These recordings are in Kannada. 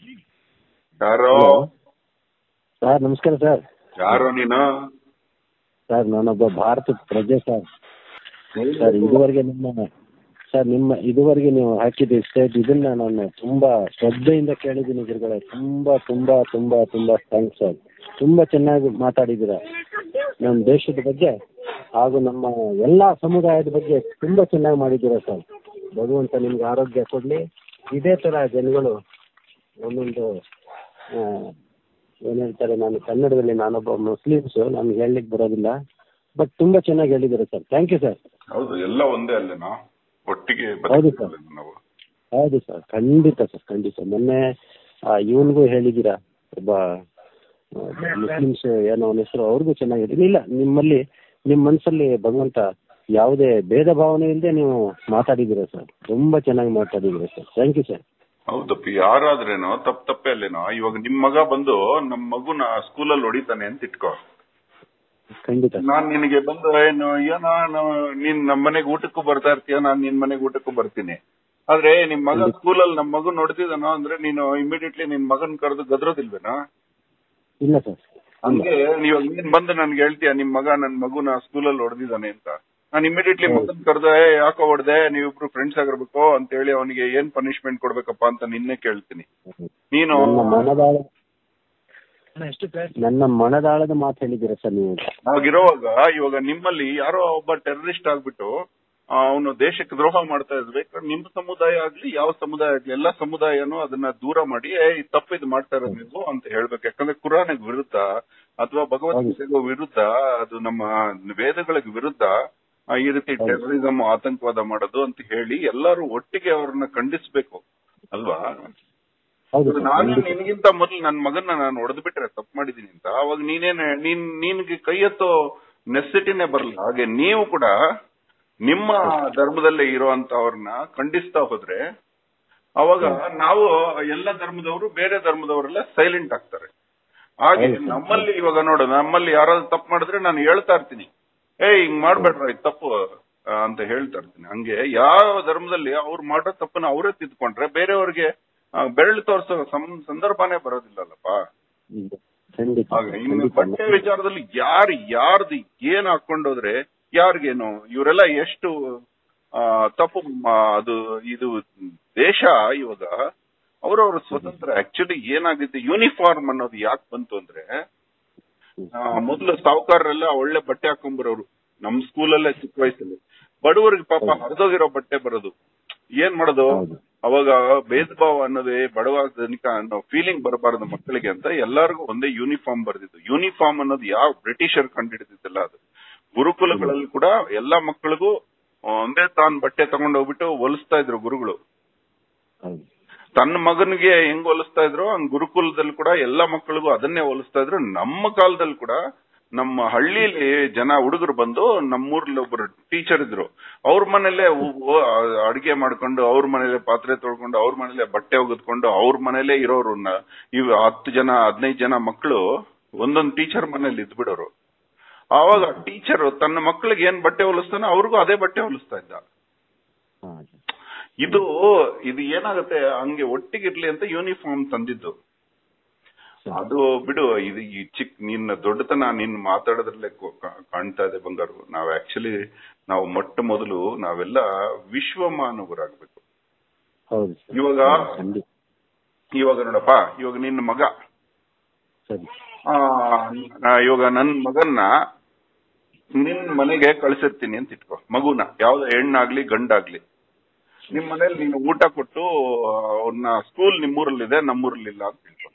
ಯಾರೋ ಹಲೋ ಸರ್, ನಮಸ್ಕಾರ ಸರ್. ಯಾರೋ ನೀನು? ಸರ್, ನಾನೊಬ್ಬ ಭಾರತದ ಪ್ರಜೆ ಸರ್. ಸರ್, ಇದುವರೆಗೆ ನೀವು ಹಾಕಿದ ಸ್ಟೇಟ್ ಇದನ್ನ ನಾನು ತುಂಬಾ ಶ್ರದ್ಧೆಯಿಂದ ಕೇಳಿದ್ದೀನಿ ಗುರುಗಳೇ. ತುಂಬಾ ತುಂಬಾ ತುಂಬಾ ತುಂಬಾ ಥ್ಯಾಂಕ್ಸ್ ಸರ್. ತುಂಬಾ ಚೆನ್ನಾಗಿ ಮಾತಾಡಿದ್ದೀರಾ. ನಮ್ಮ ದೇಶದ ಬಗ್ಗೆ ಹಾಗೂ ನಮ್ಮ ಎಲ್ಲಾ ಸಮುದಾಯದ ಬಗ್ಗೆ ತುಂಬಾ ಚೆನ್ನಾಗಿ ಮಾಡಿದ್ದೀರಾ ಸರ್. ಭಗವಂತ ನಿಮ್ಗೆ ಆರೋಗ್ಯ ಕೊಡ್ಲಿ. ಇದೇ ತರ ಜನಗಳು ಒಂದೊಂದು ಏನ್ ಹೇಳ್ತಾರೆ, ನಾನು ಕನ್ನಡದಲ್ಲಿ ನಾನೊಬ್ಬ ಮುಸ್ಲಿಮ್ಸ್, ನನ್ಗೆ ಹೇಳಲಿಕ್ಕೆ ಬರೋದಿಲ್ಲ, ಬಟ್ ತುಂಬಾ ಚೆನ್ನಾಗಿ ಹೇಳಿದ್ದೀರಾ ಸರ್. Thank you sir. ಹೌದು, ಎಲ್ಲ ಒಂದೇ ಅಲ್ಲೇನಾ? ಒಟ್ಟಿಗೆ ಹೌದು ಸರ್, ನಾವು. ಹೌದು ಸರ್, ಖಂಡಿತ ಸರ್, ಖಂಡಿತ. ಮೊನ್ನೆ ಇವನ್ಗೂ ಹೇಳಿದ್ದೀರಾ, ಒಬ್ಬ ಮುಸ್ಲಿಮ್ಸ್ ಏನೋ ಅವನ ಹೆಸರು, ಅವ್ರಿಗೂ ಚೆನ್ನಾಗಿದೆ. ಇಲ್ಲ, ನಿಮ್ಮ ಮನಸ್ಸಲ್ಲಿ ಭಗವಂತ ಯಾವುದೇ ಭೇದ ಭಾವನೆ ಇಲ್ಲದೆ ನೀವು ಮಾತಾಡಿದ್ದೀರಾ ಸರ್. ತುಂಬಾ ಚೆನ್ನಾಗಿ ಮಾತಾಡಿದ್ದೀರಾ ಸರ್. Thank you sir. ಹೌದಪ್ಪಿ, ಯಾರಾದ್ರೇನೋ ತಪ್ಪೇ ಅಲ್ಲೇನೋ. ಇವಾಗ ನಿಮ್ ಮಗ ಬಂದು ನಮ್ ಮಗುನ ಸ್ಕೂಲಲ್ಲಿ ಹೊಡಿತಾನೆ ಅಂತ ಇಟ್ಕೋ. ಖಂಡಿತ ನಾನ್ ನಿನಗೆ ಬಂದು ನೀನ್ ನಮ್ ಮನೆಗ್ ಊಟಕ್ಕೂ ಬರ್ತಾ ಇರ್ತೀಯ, ನಾನ್ ನಿನ್ ಮನೆಗ್ ಊಟಕ್ಕೂ ಬರ್ತೀನಿ. ಆದ್ರೆ ನಿಮ್ ಮಗ ಸ್ಕೂಲಲ್ಲಿ ನಮ್ ಮಗು ನೋಡ್ತಿದ್ದಾನೋ ಅಂದ್ರೆ ನೀನು ಇಮಿಡಿಯೇಟ್ಲಿ ನಿನ್ ಮಗನ್ ಕರೆದು ಗದ್ರೋದಿಲ್ವೇನಾ? ಇಲ್ಲ ಸರ್. ಹಂಗೆ ನೀನ್ ಬಂದು ನನ್ಗೆ ಹೇಳ್ತೀಯ ನನ್ ಮಗುನ ಸ್ಕೂಲಲ್ಲಿ ಹೊಡೆದಿದ್ದಾನೆ ಅಂತ. ನಾನು ಇಮಿಡಿಯೇಟ್ಲಿ ಮಗನ್ ಕರೆದ ಯಾಕೋ ಹೊಡೆದೆ, ನೀವಿಬ್ರು ಫ್ರೆಂಡ್ಸ್ ಆಗಿರ್ಬೇಕು ಅಂತ ಹೇಳಿ ಅವನಿಗೆ ಏನ್ ಪನಿಷ್ಮೆಂಟ್ ಕೊಡ್ಬೇಕಪ್ಪ ಅಂತ ನಿನ್ನೆ ಕೇಳ್ತೀನಿ. ನೀನು ನನ್ನ ಮನದಾಳದ ಮಾತು ಹೇಳಿದ್ದೀರಾ ಸರ್ ನೀವು. ಹಾಗಿರುವಾಗ ಇವಾಗ ನಿಮ್ಮಲ್ಲಿ ಯಾರೋ ಒಬ್ಬ ಟೆರರಿಸ್ಟ್ ಆಗ್ಬಿಟ್ಟು ಅವನು ದೇಶಕ್ಕೆ ದ್ರೋಹ ಮಾಡ್ತಾ ಇದ್ರೆ, ನಿಮ್ಮ ಸಮುದಾಯ ಆಗ್ಲಿ ಯಾವ ಸಮುದಾಯ ಆಗ್ಲಿ ಎಲ್ಲಾ ಸಮುದಾಯನೂ ಅದನ್ನ ದೂರ ಮಾಡಿ ತಪ್ಪಿದ್ ಮಾಡ್ತಾ ಇರೋದು ನೀವು ಅಂತ ಹೇಳ್ಬೇಕು. ಯಾಕಂದ್ರೆ ಕುರಾನಿಗೆ ವಿರುದ್ಧ ಅಥವಾ ಭಗವದ್ಗೀತೆಗೂ ವಿರುದ್ಧ, ಅದು ನಮ್ಮ ವೇದಗಳಿಗೆ ವಿರುದ್ಧ ಈ ರೀತಿ ಟೆರರಿಸಂ ಆತಂಕವಾದ ಮಾಡೋದು ಅಂತ ಹೇಳಿ ಎಲ್ಲರೂ ಒಟ್ಟಿಗೆ ಅವ್ರನ್ನ ಖಂಡಿಸ್ಬೇಕು ಅಲ್ವಾ? ನಾನು ನಿನ್ಗಿಂತ ಮೊದಲು ನನ್ನ ಮಗನ್ನ ನಾನು ಹೊಡೆದು ಬಿಟ್ರೆ ತಪ್ಪು ಮಾಡಿದೀನಿ ಅಂತ ಅವಾಗ ನಿನ್ಗೆ ಕೈ ಎತ್ತೋ ನೆಸೆಸಿಟಿನೇ ಬರಲ್ಲ. ಹಾಗೆ ನೀವು ಕೂಡ ನಿಮ್ಮ ಧರ್ಮದಲ್ಲೇ ಇರುವಂತವ್ರನ್ನ ಖಂಡಿಸ್ತಾ ಹೋದ್ರೆ ಅವಾಗ ನಾವು ಎಲ್ಲ ಧರ್ಮದವರು ಬೇರೆ ಧರ್ಮದವರೆಲ್ಲ ಸೈಲೆಂಟ್ ಆಗ್ತಾರೆ. ಹಾಗೆ ನಮ್ಮಲ್ಲಿ ಇವಾಗ ನೋಡು, ನಮ್ಮಲ್ಲಿ ಯಾರಾದ್ರೂ ತಪ್ಪು ಮಾಡಿದ್ರೆ ನಾನು ಹೇಳ್ತಾ ಇರ್ತೀನಿ, ಹಿಂಗ್ ಮಾಡ್ಬೇಡ್ರ ಇದು ತಪ್ಪು ಅಂತ ಹೇಳ್ತಾ ಇರ್ತೀನಿ. ಹಂಗೆ ಯಾವ ಧರ್ಮದಲ್ಲಿ ಅವ್ರು ಮಾಡೋ ತಪ್ಪನ್ನ ಅವರೇ ತಿದ್ಕೊಂಡ್ರೆ ಬೇರೆಯವ್ರಿಗೆ ಬೆರಳು ತೋರಿಸೋ ಸಂದರ್ಭನೇ ಬರೋದಿಲ್ಲಲ್ಲಪ್ಪ. ಹಾಗೆ ಇನ್ನು ಬಟ್ಟೆ ವಿಚಾರದಲ್ಲಿ ಯಾರ್ದು ಏನ್ ಹಾಕೊಂಡೋದ್ರೆ ಯಾರಿಗೇನು, ಇವರೆಲ್ಲ ಎಷ್ಟು ತಪ್ಪು. ಅದು ಇದು ದೇಶ ಇವಾಗ ಅವ್ರವ್ರ ಸ್ವತಂತ್ರ. ಆಕ್ಚುಲಿ ಏನಾಗುತ್ತೆ, ಯೂನಿಫಾರ್ಮ್ ಅನ್ನೋದು ಯಾಕೆ ಬಂತು ಅಂದ್ರೆ, ಮೊದಲು ಸಾವುಕಾರರೆಲ್ಲ ಒಳ್ಳೆ ಬಟ್ಟೆ ಹಾಕೊಂಡ್ಬರೋರು. ನಮ್ ಸ್ಕೂಲಲ್ಲೇ ಚಿಕ್ಕ ವಯಸ್ಸಲ್ಲಿ ಬಡವರಿಗೆ ಪಾಪ ಹರಿದೋಗಿರೋ ಬಟ್ಟೆ ಬರೋದು. ಏನ್ ಮಾಡೋದು, ಅವಾಗ ಭೇದ ಭಾವ ಅನ್ನೋದೇ ಬಡವ ಧನಿಕ ಅನ್ನೋ ಫೀಲಿಂಗ್ ಬರಬಾರದು ಮಕ್ಕಳಿಗೆ ಅಂತ ಎಲ್ಲರಿಗೂ ಒಂದೇ ಯೂನಿಫಾರ್ಮ್ ಬರ್ದಿದ್ದು. ಯೂನಿಫಾರ್ಮ್ ಅನ್ನೋದು ಯಾವ ಬ್ರಿಟಿಷರ್ ಕಂಡಿಡಿದಿದ್ದಲ್ಲ, ಅದು ಗುರುಕುಲಗಳಲ್ಲಿ ಕೂಡ ಎಲ್ಲಾ ಮಕ್ಕಳಿಗೂ ಒಂದೇ ತಾನ್ ಬಟ್ಟೆ ತಗೊಂಡೋಗ್ಬಿಟ್ಟು ಹೊಲಿಸ್ತಾ ಇದ್ರು ಗುರುಗಳು. ತನ್ನ ಮಗನಿಗೆ ಹೆಂಗ್ ಹೊಲಿಸ್ತಾ ಇದ್ರು ಹಂಗ್ ಗುರುಕುಲದಲ್ಲಿ ಕೂಡ ಎಲ್ಲಾ ಮಕ್ಕಳಿಗೂ ಅದನ್ನೇ ಹೊಲಿಸ್ತಾ ಇದ್ರು. ನಮ್ಮ ಕಾಲದಲ್ಲಿ ಕೂಡ ನಮ್ಮ ಹಳ್ಳಿಲಿ ಹುಡುಗರು ಬಂದು ನಮ್ಮೂರ್ಲಿ ಒಬ್ರು ಟೀಚರ್ ಇದ್ರು, ಅವ್ರ ಮನೇಲೆ ಅಡಿಗೆ ಮಾಡ್ಕೊಂಡು, ಅವ್ರ ಮನೇಲೆ ಪಾತ್ರೆ ತೊಳ್ಕೊಂಡು, ಅವ್ರ ಮನೇಲೆ ಬಟ್ಟೆ ಒಗೆದ್ಕೊಂಡು, ಅವ್ರ ಮನೇಲೆ ಇರೋರು 10 ಜನ 15 ಜನ ಮಕ್ಕಳು ಒಂದೊಂದು ಟೀಚರ್ ಮನೇಲಿ ಇದ್ಬಿಡೋರು. ಆವಾಗ ಟೀಚರ್ ತನ್ನ ಮಕ್ಕಳಿಗೆ ಏನ್ ಬಟ್ಟೆ ಹೊಲಿಸ್ತಾನೋ ಅವ್ರಿಗೂ ಅದೇ ಬಟ್ಟೆ ಹೊಲಿಸ್ತಾ ಇದ್ದ. ಇದು ಏನಾಗುತ್ತೆ, ಹಂಗೆ ಒಟ್ಟಿಗಿರ್ಲಿ ಅಂತ ಯೂನಿಫಾರ್ಮ್ ತಂದಿದ್ದು. ಅದು ಬಿಡು, ಇದು ಈ ನಿನ್ನ ದೊಡ್ಡತನ ನಿನ್ ಮಾತಾಡೋದ್ರಲ್ಲೇ ಕಾಣ್ತಾ ಇದೆ ಬಂಗಾರು. ನಾವು ಮೊಟ್ಟ ಮೊದಲು ನಾವೆಲ್ಲ ವಿಶ್ವಮಾನವರಾಗಬೇಕು. ಇವಾಗ ನೋಡಪ್ಪ, ಇವಾಗ ನಿನ್ನ ಮಗ, ಇವಾಗ ನನ್ ಮಗನ್ನ ನಿನ್ ಮನೆಗೆ ಕಳ್ಸಿರ್ತೀನಿ ಅಂತ ಇಟ್ಕೋ. ಮಗುನ ಯಾವ್ದು ಹೆಣ್ಣಾಗ್ಲಿ ಗಂಡಾಗ್ಲಿ ನಿಮ್ ಮನೇಲಿ ನೀನು ಊಟ ಕೊಟ್ಟು ಅವ್ರನ್ನ ಸ್ಕೂಲ್ ನಿಮ್ಮೂರಲ್ಲಿದೆ ನಮ್ಮೂರಲ್ಲಿಲ್ಲ ಅಂತ ತಿಳ್ಕೊ.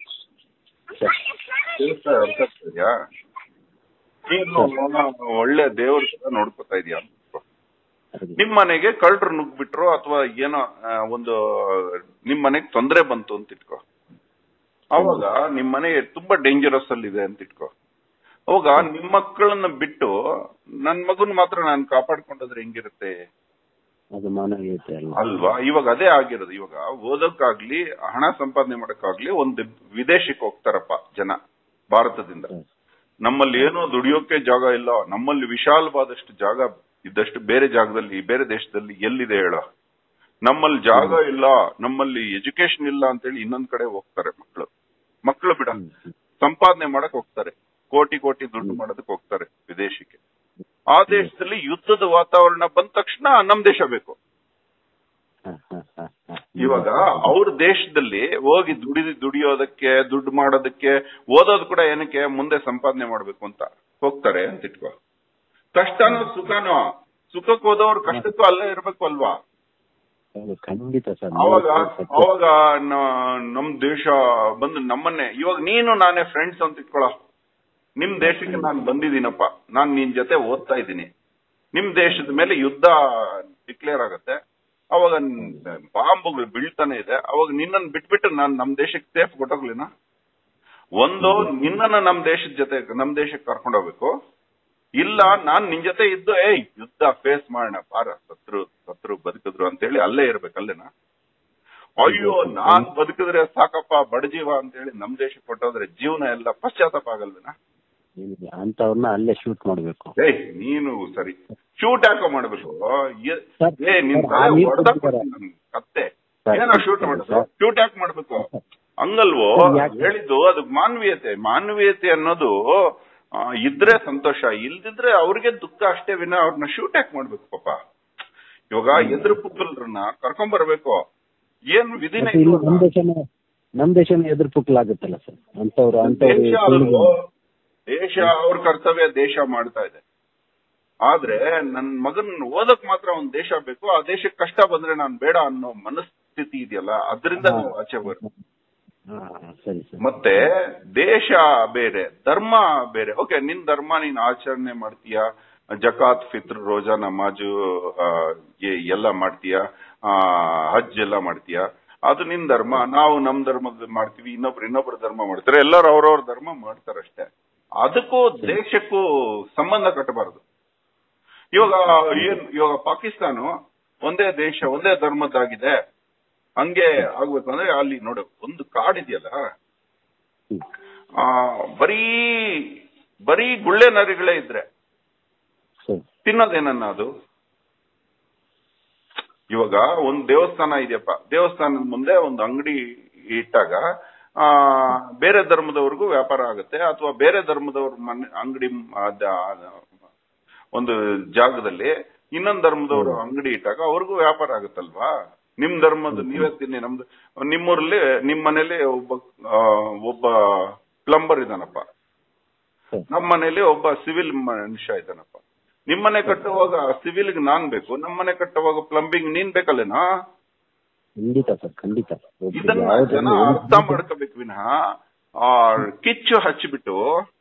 ಅರ್ಥ ಆಗ್ತಿದ್ಯಾ? ನೀನು ಒಳ್ಳೆ ದೇವ್ರ ತರ ನೋಡ್ಕೊತಾ ಇದೀಯ. ನಿಮ್ ಮನೆಗೆ ಕಳ್ಳರು ನುಗ್ಬಿಟ್ರು ಅಥವಾ ಏನೋ ಒಂದು ನಿಮ್ ಮನೆಗ್ ತೊಂದ್ರೆ ಬಂತು ಅಂತ ಇಟ್ಕೋ. ಅವಾಗ ನಿಮ್ ಮನೆ ತುಂಬಾ ಡೇಂಜರಸ್ ಅಲ್ಲಿ ಇದೆ ಅಂತ ಇಟ್ಕೋ. ಅವಾಗ ನಿಮ್ ಮಕ್ಕಳನ್ನ ಬಿಟ್ಟು ನನ್ ಮಗನ್ ಮಾತ್ರ ನಾನು ಕಾಪಾಡ್ಕೊಂಡೋದ್ರೆ ಹೆಂಗಿರುತ್ತೆ ಅಲ್ವಾ? ಇವಾಗ ಅದೇ ಆಗಿರೋದು. ಇವಾಗ ಓದೋಕ್ಕಾಗ್ಲಿ ಹಣ ಸಂಪಾದನೆ ಮಾಡಕ್ಕಾಗ್ಲಿ ಒಂದು ವಿದೇಶಕ್ಕೆ ಹೋಗ್ತಾರಪ್ಪ ಜನ ಭಾರತದಿಂದ. ನಮ್ಮಲ್ಲಿ ಏನೋ ದುಡಿಯೋಕೆ ಜಾಗ ಇಲ್ಲ. ನಮ್ಮಲ್ಲಿ ವಿಶಾಲವಾದಷ್ಟು ಜಾಗ ಇದ್ದಷ್ಟು ಬೇರೆ ಜಾಗದಲ್ಲಿ ಬೇರೆ ದೇಶದಲ್ಲಿ ಎಲ್ಲಿದೆ ಹೇಳೋ? ನಮ್ಮಲ್ಲಿ ಜಾಗ ಇಲ್ಲ, ನಮ್ಮಲ್ಲಿ ಎಜುಕೇಶನ್ ಇಲ್ಲ ಅಂತೇಳಿ ಇನ್ನೊಂದ್ ಕಡೆ ಹೋಗ್ತಾರೆ ಮಕ್ಕಳು ಬಿಡ ಸಂಪಾದನೆ ಮಾಡಕ್ ಹೋಗ್ತಾರೆ, ಕೋಟಿ ಕೋಟಿ ದುಡ್ಡು ಮಾಡೋದಕ್ಕೆ ಹೋಗ್ತಾರೆ ವಿದೇಶಕ್ಕೆ. ಆ ದೇಶದಲ್ಲಿ ಯುದ್ಧದ ವಾತಾವರಣ ಬಂದ ತಕ್ಷಣ ನಮ್ ದೇಶ ಬೇಕು. ಇವಾಗ ಅವ್ರ ದೇಶದಲ್ಲಿ ಹೋಗಿ ದುಡಿಯೋದಕ್ಕೆ, ದುಡ್ಡು ಮಾಡೋದಕ್ಕೆ, ಓದೋದು ಕೂಡ ಏನಕ್ಕೆ, ಮುಂದೆ ಸಂಪಾದನೆ ಮಾಡ್ಬೇಕು ಅಂತ ಹೋಗ್ತಾರೆ ಅಂತ ಇಟ್ಕೋ. ಕಷ್ಟನೋ ಸುಖನೋ, ಸುಖಕ್ಕೆ ಹೋದವ್ರು ಕಷ್ಟಕ್ಕೂ ಅಲ್ಲೇ ಇರ್ಬೇಕು ಅಲ್ವಾ. ಖಂಡಿತ ಸರ್. ಅವಾಗ ನಮ್ ದೇಶ ಬಂದು ನಮ್ಮನ್ನೇ, ಇವಾಗ ನೀನು ನಾನೇ ಫ್ರೆಂಡ್ಸ್ ಅಂತ ಇಟ್ಕೊಳ, ನಿಮ್ ದೇಶಕ್ಕೆ ನಾನು ಬಂದಿದ್ದೀನಪ್ಪ, ನಾನ್ ನಿನ್ ಜೊತೆ ಓದ್ತಾ ಇದ್ದೀನಿ, ನಿಮ್ ದೇಶದ ಮೇಲೆ ಯುದ್ಧ ಡಿಕ್ಲೇರ್ ಆಗತ್ತೆ, ಅವಾಗ ಬಾಂಬುಗಳು ಬೀಳ್ತಾನೆ ಇದೆ, ಅವಾಗ ನಿನ್ನನ್ನು ಬಿಟ್ಬಿಟ್ಟು ನಾನು ನಮ್ ದೇಶಕ್ಕೆ ಸೇಫ್ ಕೊಟ್ಟೋಗ್ಲಿನ? ಒಂದು ನಿನ್ನನ್ನ ನಮ್ ದೇಶಕ್ಕೆ ಕರ್ಕೊಂಡು ಹೋಗ್ಬೇಕು, ಇಲ್ಲ ನಾನ್ ನಿನ್ ಜೊತೆ ಇದ್ದು ಯುದ್ಧ ಫೇಸ್ ಮಾಡೋಣ ಬಾರ, ಸತ್ರು ಬದುಕಿದ್ರು ಅಂತೇಳಿ ಅಲ್ಲೇ ಇರ್ಬೇಕಲ್ಲೇನಾ? ಅಯ್ಯೋ ನಾನ್ ಬದುಕಿದ್ರೆ ಸಾಕಪ್ಪ ಬಡಜೀವ ಅಂತೇಳಿ ನಮ್ ದೇಶಕ್ಕೆ ಕೊಟ್ಟೋದ್ರೆ ಜೀವನ ಎಲ್ಲ ಪಶ್ಚಾತ್ತಾಪ ಆಗಲ್ವೇನಾ? ಅಂತವ್ರನ್ನ ಅಲ್ಲೇ ಶೂಟ್ ಮಾಡ್ಬೇಕು. ನೀನು ಸರಿ ಶೂಟ್ ಯಾಕೋ ಮಾಡ್ಬೇಕು? ನಿನ್ ಕತ್ತೆ ಏನೋ ಶೂಟ್ ಮಾಡೋದು, ಶೂಟ್ ಯಾಕೆ ಮಾಡ್ಬೇಕು? ಹಂಗಲ್ವೋ ಹೇಳಿದ್ದು. ಅದು ಮಾನವೀಯತೆ ಅನ್ನೋದು ಇದ್ರೆ ಸಂತೋಷ, ಇಲ್ದಿದ್ರೆ ಅವ್ರಿಗೆ ದುಃಖ ಅಷ್ಟೇ ವಿನ ಅವ್ರನ್ನ ಶೂಟ್ ಯಾಕೆ ಮಾಡ್ಬೇಕು ಪಾಪ? ಇವಾಗ ಎದುರು ಪುಕ್ಕಲ್ರನ್ನ ಕರ್ಕೊಂಡ್ ಬರ್ಬೇಕು, ಏನ್ ವಿಧಿನೇ ನಮ್ ದೇಶನ ಎದುರು ಪುಕ್ಕಲಾಗುತ್ತಲ್ಲ ಸರ್. ದೇಶ ಅವ್ರ ಕರ್ತವ್ಯ ದೇಶ ಮಾಡ್ತಾ ಇದೆ, ಆದ್ರೆ ನನ್ ಮಗನ್ ಓದಕ್ ಮಾತ್ರ ಒಂದ್ ದೇಶ ಬೇಕು, ಆ ದೇಶಕ್ಕೆ ಕಷ್ಟ ಬಂದ್ರೆ ನಾನ್ ಬೇಡ ಅನ್ನೋ ಮನಸ್ಥಿತಿ ಇದೆಯಲ್ಲ, ಅದರಿಂದ ನಾವು ಆಚೆ ಬರ್ತೀವಿ. ಮತ್ತೆ ದೇಶ ಬೇರೆ, ಧರ್ಮ ಬೇರೆ. ಓಕೆ, ನಿನ್ ಧರ್ಮ ನೀನ್ ಆಚರಣೆ ಮಾಡ್ತೀಯ, ಜಕಾತ್, ಫಿತ್ರ್, ರೋಜಾ, ನಮಾಜು ಎಲ್ಲ ಮಾಡ್ತೀಯ, ಹಜ್ ಎಲ್ಲ ಮಾಡ್ತೀಯ, ಅದು ನಿನ್ ಧರ್ಮ. ನಾವು ನಮ್ ಧರ್ಮದ ಮಾಡ್ತೀವಿ, ಇನ್ನೊಬ್ರ ಧರ್ಮ ಮಾಡ್ತಾರೆ, ಎಲ್ಲರೂ ಅವ್ರವ್ರ ಧರ್ಮ ಮಾಡ್ತಾರಷ್ಟೇ. ಅದಕ್ಕೂ ದೇಶಕ್ಕೂ ಸಂಬಂಧ ಕಟ್ಟಬಾರದು. ಇವಾಗ ಪಾಕಿಸ್ತಾನ ಒಂದೇ ದೇಶ, ಒಂದೇ ಧರ್ಮದ್ದಾಗಿದೆ, ಹಂಗೆ ಆಗ್ಬೇಕು ಅಂದ್ರೆ ಅಲ್ಲಿ ನೋಡು, ಒಂದು ಕಾಡಿದೆಯಲ್ಲ, ಬರೀ ಗುಳ್ಳೆ ನರಿಗಳೇ ಇದ್ರೆ ತಿನ್ನೋದೇನನ್ನ ಅದು? ಇವಾಗ ಒಂದ್ ದೇವಸ್ಥಾನ ಇದೆಯಪ್ಪ, ದೇವಸ್ಥಾನದ ಮುಂದೆ ಒಂದು ಅಂಗಡಿ ಇಟ್ಟಾಗ ಬೇರೆ ಧರ್ಮದವ್ರಿಗೂ ವ್ಯಾಪಾರ ಆಗುತ್ತೆ, ಅಥವಾ ಬೇರೆ ಧರ್ಮದವ್ರ ಅಂಗಡಿ ಒಂದು ಜಾಗದಲ್ಲಿ ಇನ್ನೊಂದ್ ಧರ್ಮದವ್ರು ಅಂಗಡಿ ಇಟ್ಟಾಗ ಅವ್ರಿಗೂ ವ್ಯಾಪಾರ ಆಗುತ್ತಲ್ವಾ? ನಿಮ್ ಧರ್ಮದ ನೀವೇ ತಿನ್ನಿ, ನಮ್ದು ನಿಮ್ಮೂರಲ್ಲಿ ನಿಮ್ ಮನೇಲಿ ಒಬ್ಬ ಪ್ಲಂಬರ್ ಇದಾನಪ್ಪ, ನಮ್ಮ ಮನೇಲಿ ಒಬ್ಬ ಸಿವಿಲ್ ಮನುಷ್ಯ ಇದ್ದಾನಪ್ಪ. ನಿಮ್ಮನೆ ಕಟ್ಟುವಾಗ ಸಿವಿಲ್ಗೆ ನಾನ್ ಬೇಕು, ನಮ್ಮನೆ ಕಟ್ಟುವಾಗ ಪ್ಲಂಬಿಂಗ್ ನೀನ್ ಬೇಕಲ್ಲೇನಾ? ಖಂಡಿತ ಸರ್, ಖಂಡಿತ. ಇದನ್ನ ಜನ ಅರ್ಥ ಮಾಡ್ಕೋಬೇಕು ವಿನಃ ಕಿಚ್ಚು ಹಚ್ಚಿಬಿಟ್ಟು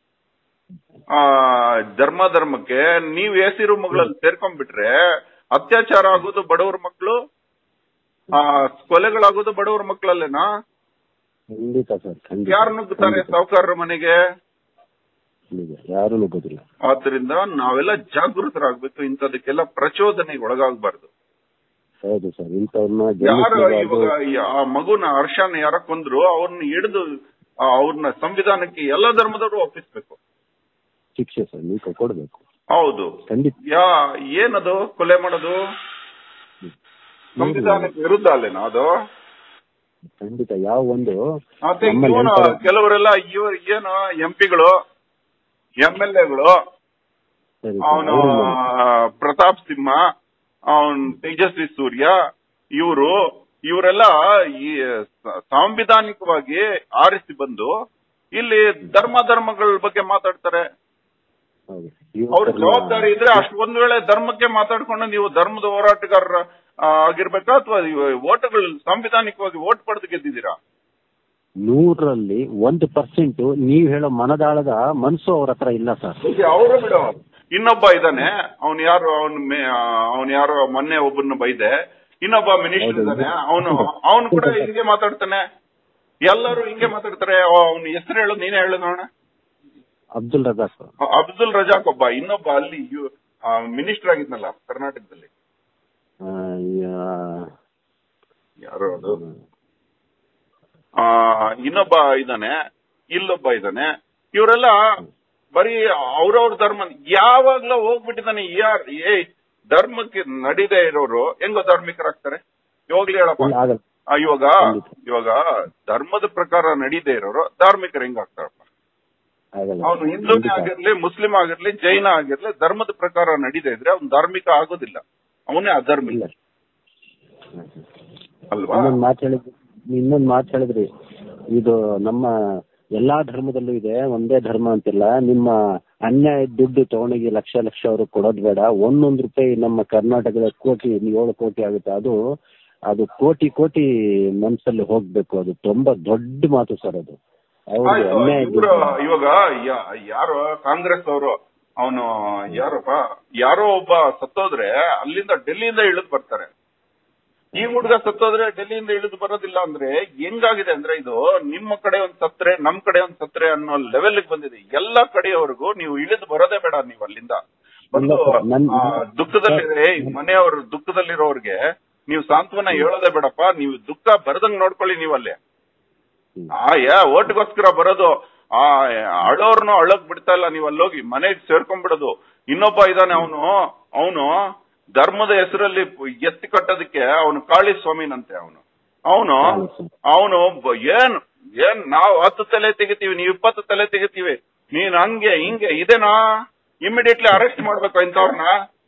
ಧರ್ಮಕ್ಕೆ ನೀವ್ ಏಸಿರು ಮಗಳಲ್ಲಿ ಸೇರ್ಕೊಂಡ್ಬಿಟ್ರೆ ಅತ್ಯಾಚಾರ ಆಗೋದು ಬಡವ್ರ ಮಕ್ಕಳು, ಕೊಲೆಗಳಾಗೋದು ಬಡವ್ರ ಮಕ್ಕಳಲ್ಲೇನಾ? ಖಂಡಿತ ಸರ್, ಖಂಡಿತ. ಯಾರು ನುಗ್ಗುತ್ತಾರೆ ಸಾಹುಕಾರರ ಮನೆಗೆ? ಯಾರು ನುಗ್ಗೋದಿಲ್ಲ. ಆದ್ರಿಂದ ನಾವೆಲ್ಲ ಜಾಗೃತರಾಗ್ಬೇಕು, ಇಂಥದಕ್ಕೆಲ್ಲ ಪ್ರಚೋದನೆಗೆ ಒಳಗಾಗಬಾರ್ದು. ಹೌದು ಸರ್. ಇಂಥವ್ರನ್ನ ಯಾರು ಇವಾಗ ಆ ಮಗುನ ಹರ್ಷನ ಯಾರ ಕೊಂದ್ರು ಅವ್ರನ್ನ ಹಿಡಿದು ಅವ್ರನ್ನ ಸಂವಿಧಾನಕ್ಕೆ ಎಲ್ಲ ಧರ್ಮದವರು ಒಪ್ಪಿಸ್ಬೇಕು, ಶಿಕ್ಷೆ ಸರ್ ನೀವು ಕೊಡ್ಬೇಕು. ಹೌದು, ಖಂಡಿತ. ಏನದು ಕೊಲೆ ಮಾಡೋದು ಸಂವಿಧಾನಕ್ಕೆ ವಿರುದ್ಧ ಅಲ್ಲೇನಾ ಅದು? ಖಂಡಿತ. ಯಾವ ಒಂದು ಕೆಲವರೆಲ್ಲ ಏನು ಎಂಪಿಗಳು, MLAಗಳು, ಅವನು ಪ್ರತಾಪ್ ಸಿಂಹ, ಅವನ್ ತೇಜಸ್ವಿ ಸೂರ್ಯ, ಇವರೆಲ್ಲ ಈ ಸಾಂವಿಧಾನಿಕವಾಗಿ ಆರಿಸಿ ಬಂದು ಇಲ್ಲಿ ಧರ್ಮಗಳ ಬಗ್ಗೆ ಮಾತಾಡ್ತಾರೆ. ಅವ್ರ ಜವಾಬ್ದಾರಿ ಇದ್ರೆ ಅಷ್ಟು ಒಂದ್ ವೇಳೆ ಧರ್ಮಕ್ಕೆ ಮಾತಾಡ್ಕೊಂಡು ನೀವು ಧರ್ಮದ ಹೋರಾಟಗಾರರ ಆಗಿರ್ಬೇಕಾ, ಅಥವಾ ಓಟ್ಗಳು ಸಾಂವಿಧಾನಿಕವಾಗಿ ಓಟ್ ಪಡೆದು ಗೆದ್ದಿದ್ದೀರಾ? 100ರಲ್ಲಿ 1% ನೀವ್ ಹೇಳೋ ಮನದಾಳದ ಮನಸ್ಸು ಅವ್ರ ಹತ್ರ ಇಲ್ಲ ಸರ್. ಅವರು ಬಿಡು, ಇನ್ನೊಬ್ಬ ಇದ್ದಾನೆ, ಅವನ್ ಯಾರೋ ಮೊನ್ನೆ ಒಬ್ಬನ ಬೈದೆ, ಇನ್ನೊಬ್ಬ ಮಿನಿಸ್ಟರ್ ಇದ್ದಾನೆ, ಅವನು ಕೂಡ ಹಿಂಗೆ ಮಾತಾಡ್ತಾನೆ, ಎಲ್ಲರೂ ಹಿಂಗೆ ಮಾತಾಡ್ತಾರೆ. ಅವ್ನ ಹೆಸರು ಹೇಳೋದು ನೀನೇ ಹೇಳೋದು ನೋಡ. ಅಬ್ದುಲ್ ರಜಾಕ್ ಒಬ್ಬ, ಇನ್ನೊಬ್ಬ ಅಲ್ಲಿ ಮಿನಿಸ್ಟರ್ ಆಗಿದ್ನಲ್ಲ ಕರ್ನಾಟಕದಲ್ಲಿ, ಯಾರು ಅದು, ಇನ್ನೊಬ್ಬ ಇದ್ದಾನೆ, ಇಲ್ಲೊಬ್ಬ ಇದ್ದಾನೆ. ಇವರೆಲ್ಲ ಬರೀ ಅವ್ರವ್ರ ಧರ್ಮ ಯಾವಾಗ್ಲೂ ಹೋಗ್ಬಿಟ್ಟಿದ್ದಾನೆ. ಧರ್ಮಕ್ಕೆ ನಡೀದೇ ಇರೋರು ಹೆಂಗೋ ಧಾರ್ಮಿಕರಾಗ್ತಾರೆ? ಹೋಗ್ಲಿ ಹೇಳಪ್ಪ. ಆಗಲ್ಲ. ಇವಾಗ ಧರ್ಮದ ಪ್ರಕಾರ ನಡೀದೇ ಇರೋರು ಧಾರ್ಮಿಕರು ಹೆಂಗಾಗ್ತಾರಪ್ಪ? ಆಗಲ್ಲ. ಅವನು ಹಿಂದೂನೇ ಆಗಿರ್ಲಿ, ಮುಸ್ಲಿಂ ಆಗಿರ್ಲಿ, ಜೈನ ಆಗಿರ್ಲಿ, ಧರ್ಮದ ಪ್ರಕಾರ ನಡೀದೇ ಇದ್ರೆ ಅವ್ನು ಧಾರ್ಮಿಕ ಆಗೋದಿಲ್ಲ, ಅವನೇ ಅಧರ್ಮಿಕ ಅಲ್ವಾ? ಇನ್ನೊಂದು ಮಾತು ಹೇಳಿದ್ರಿ, ಇದು ನಮ್ಮ ಎಲ್ಲಾ ಧರ್ಮದಲ್ಲೂ ಇದೆ, ಒಂದೇ ಧರ್ಮ ಅಂತಿಲ್ಲ. ನಿಮ್ಮ ಅನ್ಯಾಯ ದುಡ್ಡು ತಗೊಂಡೋಗಿ ಲಕ್ಷ ಅವ್ರಿಗೆ ಕೊಡೋದು ಬೇಡ. 1 ರೂಪಾಯಿ ನಮ್ಮ ಕರ್ನಾಟಕದ 7 ಕೋಟಿ ಆಗುತ್ತೆ, ಅದು ಕೋಟಿ ಮನ್ಸಲ್ಲಿ ಹೋಗ್ಬೇಕು. ಅದು ತುಂಬಾ ದೊಡ್ಡ ಮಾತು ಸರ್. ಅದು ಇವಾಗ ಯಾರು ಕಾಂಗ್ರೆಸ್ ಅವರು, ಅವನು ಯಾರೋ ಒಬ್ಬ ಸತ್ತೋದ್ರೆ ಅಲ್ಲಿಂದ ಡೆಲ್ಲಿಯಿಂದ ಇಳಿದು ಬರ್ತಾರೆ. ಈ ಹುಡುಗ ಸತ್ತೋದ್ರೆ ಡೆಲ್ಲಿಯಿಂದ ಇಳಿದು ಬರೋದಿಲ್ಲ ಅಂದ್ರೆ ಹೆಂಗಾಗಿದೆ ಅಂದ್ರೆ, ಇದು ನಿಮ್ಮ ಕಡೆ ಒಂದ್ ಸತ್ರೆ ನಮ್ ಕಡೆ ಒಂದ್ ಸತ್ರೆ ಅನ್ನೋ ಲೆವೆಲ್ ಬಂದಿದೆ. ಎಲ್ಲಾ ಕಡೆಯವರೆಗೂ ನೀವು ಇಳಿದು ಬರೋದೇ ಬೇಡ. ನೀವು ಅಲ್ಲಿಂದ ಬಂದು ದುಃಖದಲ್ಲಿ ಮನೆಯವರು ದುಃಖದಲ್ಲಿರೋರ್ಗೆ ನೀವು ಸಾಂತ್ವನ ಹೇಳೋದೇ ಬೇಡಪ್ಪ. ನೀವು ದುಃಖ ಬರದಂಗ್ ನೋಡ್ಕೊಳ್ಳಿ. ನೀವು ಅಲ್ಲೇ ಓಟ್ಗೋಸ್ಕರ ಬರೋದು, ಅಳೋರ್ನು ಅಳೋಕ್ ಬಿಡ್ತಾ ಇಲ್ಲ. ನೀವು ಅಲ್ಲೋಗಿ ಮನೆಗೆ ಸೇರ್ಕೊಂಡ್ಬಿಡೋದು. ಇನ್ನೊಬ್ಬ ಇದ್ದಾನೆ, ಅವನು ಧರ್ಮದ ಹೆಸರಲ್ಲಿ ಎತ್ತಿ ಕಟ್ಟೋದಕ್ಕೆ ಅವನು ಕಾಳಿ ಸ್ವಾಮಿನಂತೆ. ಅವನು ಏನ್ ನಾವು 10 ತಲೆ ತೆಗಿತೀವಿ, ನೀವು 20 ತಲೆ ತೆಗಿತೀವಿ, ನೀನ್ ಹಂಗೆ ಹಿಂಗೆ ಇದೇನಾ? ಇಮಿಡಿಯೇಟ್ಲಿ ಅರೆಸ್ಟ್ ಮಾಡ್ಬೇಕು ಇಂಥವ್ರನ್ನ.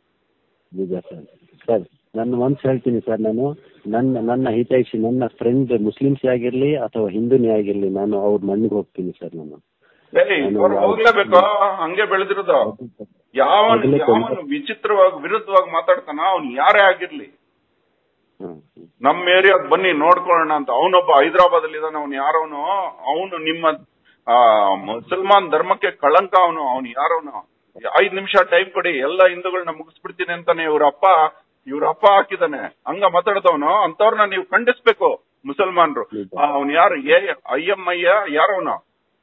ಸರ್ ನನ್ನ ಮನ್ಸು ಹೇಳ್ತೀನಿ ಸರ್, ನಾನು ನನ್ನ ಹಿತೈಷಿ, ನನ್ನ ಫ್ರೆಂಡ್ ಮುಸ್ಲಿಮ್ಸ್ ಆಗಿರ್ಲಿ ಅಥವಾ ಹಿಂದೂನೇ ಆಗಿರ್ಲಿ, ನಾನು ಅವ್ರ ಮಣ್ಣಿಗೆ ಹೋಗ್ತೀನಿ ಸರ್. ನಾನು ಹೋಗ್ಲೇಬೇಕು, ಹಂಗೆ ಬೆಳೆದಿರೋದು. ಯಾವನು ವಿರುದ್ಧವಾಗಿ ಮಾತಾಡ್ತಾನ, ಅವ್ನು ಯಾರೇ ಆಗಿರ್ಲಿ, ನಮ್ಮ ಏರಿಯಾಗ್ ಬನ್ನಿ ನೋಡ್ಕೊಳ್ಳೋಣ ಅಂತ. ಅವನೊಬ್ಬ ಹೈದರಾಬಾದ್ ಅಲ್ಲಿ ಇದ್ದಾನೆ. ಅವ್ನು ಯಾರವನು? ಅವನು ನಿಮ್ಮ ಮುಸಲ್ಮಾನ್ ಧರ್ಮಕ್ಕೆ ಕಳಂಕ. ಅವನು ಯಾರವನು? 5 ನಿಮಿಷ ಟೈಮ್ ಕೊಡಿ, ಎಲ್ಲ ಹಿಂದೂಗಳನ್ನ ಮುಗಿಸ್ಬಿಡ್ತೀನಿ ಅಂತಾನೆ ಇವ್ರ ಅಪ್ಪ ಹಾಕಿದಾನೆ. ಹಂಗ ಮಾತಾಡ್ದವನು. ಅಂತವ್ರನ್ನ ನೀವು ಖಂಡಿಸ್ಬೇಕು ಮುಸಲ್ಮಾನ್ರು. ಅವ್ನು ಯಾರು? ಅಯ್ಯಮ್ಮಯ್ಯ ಯಾರವನು?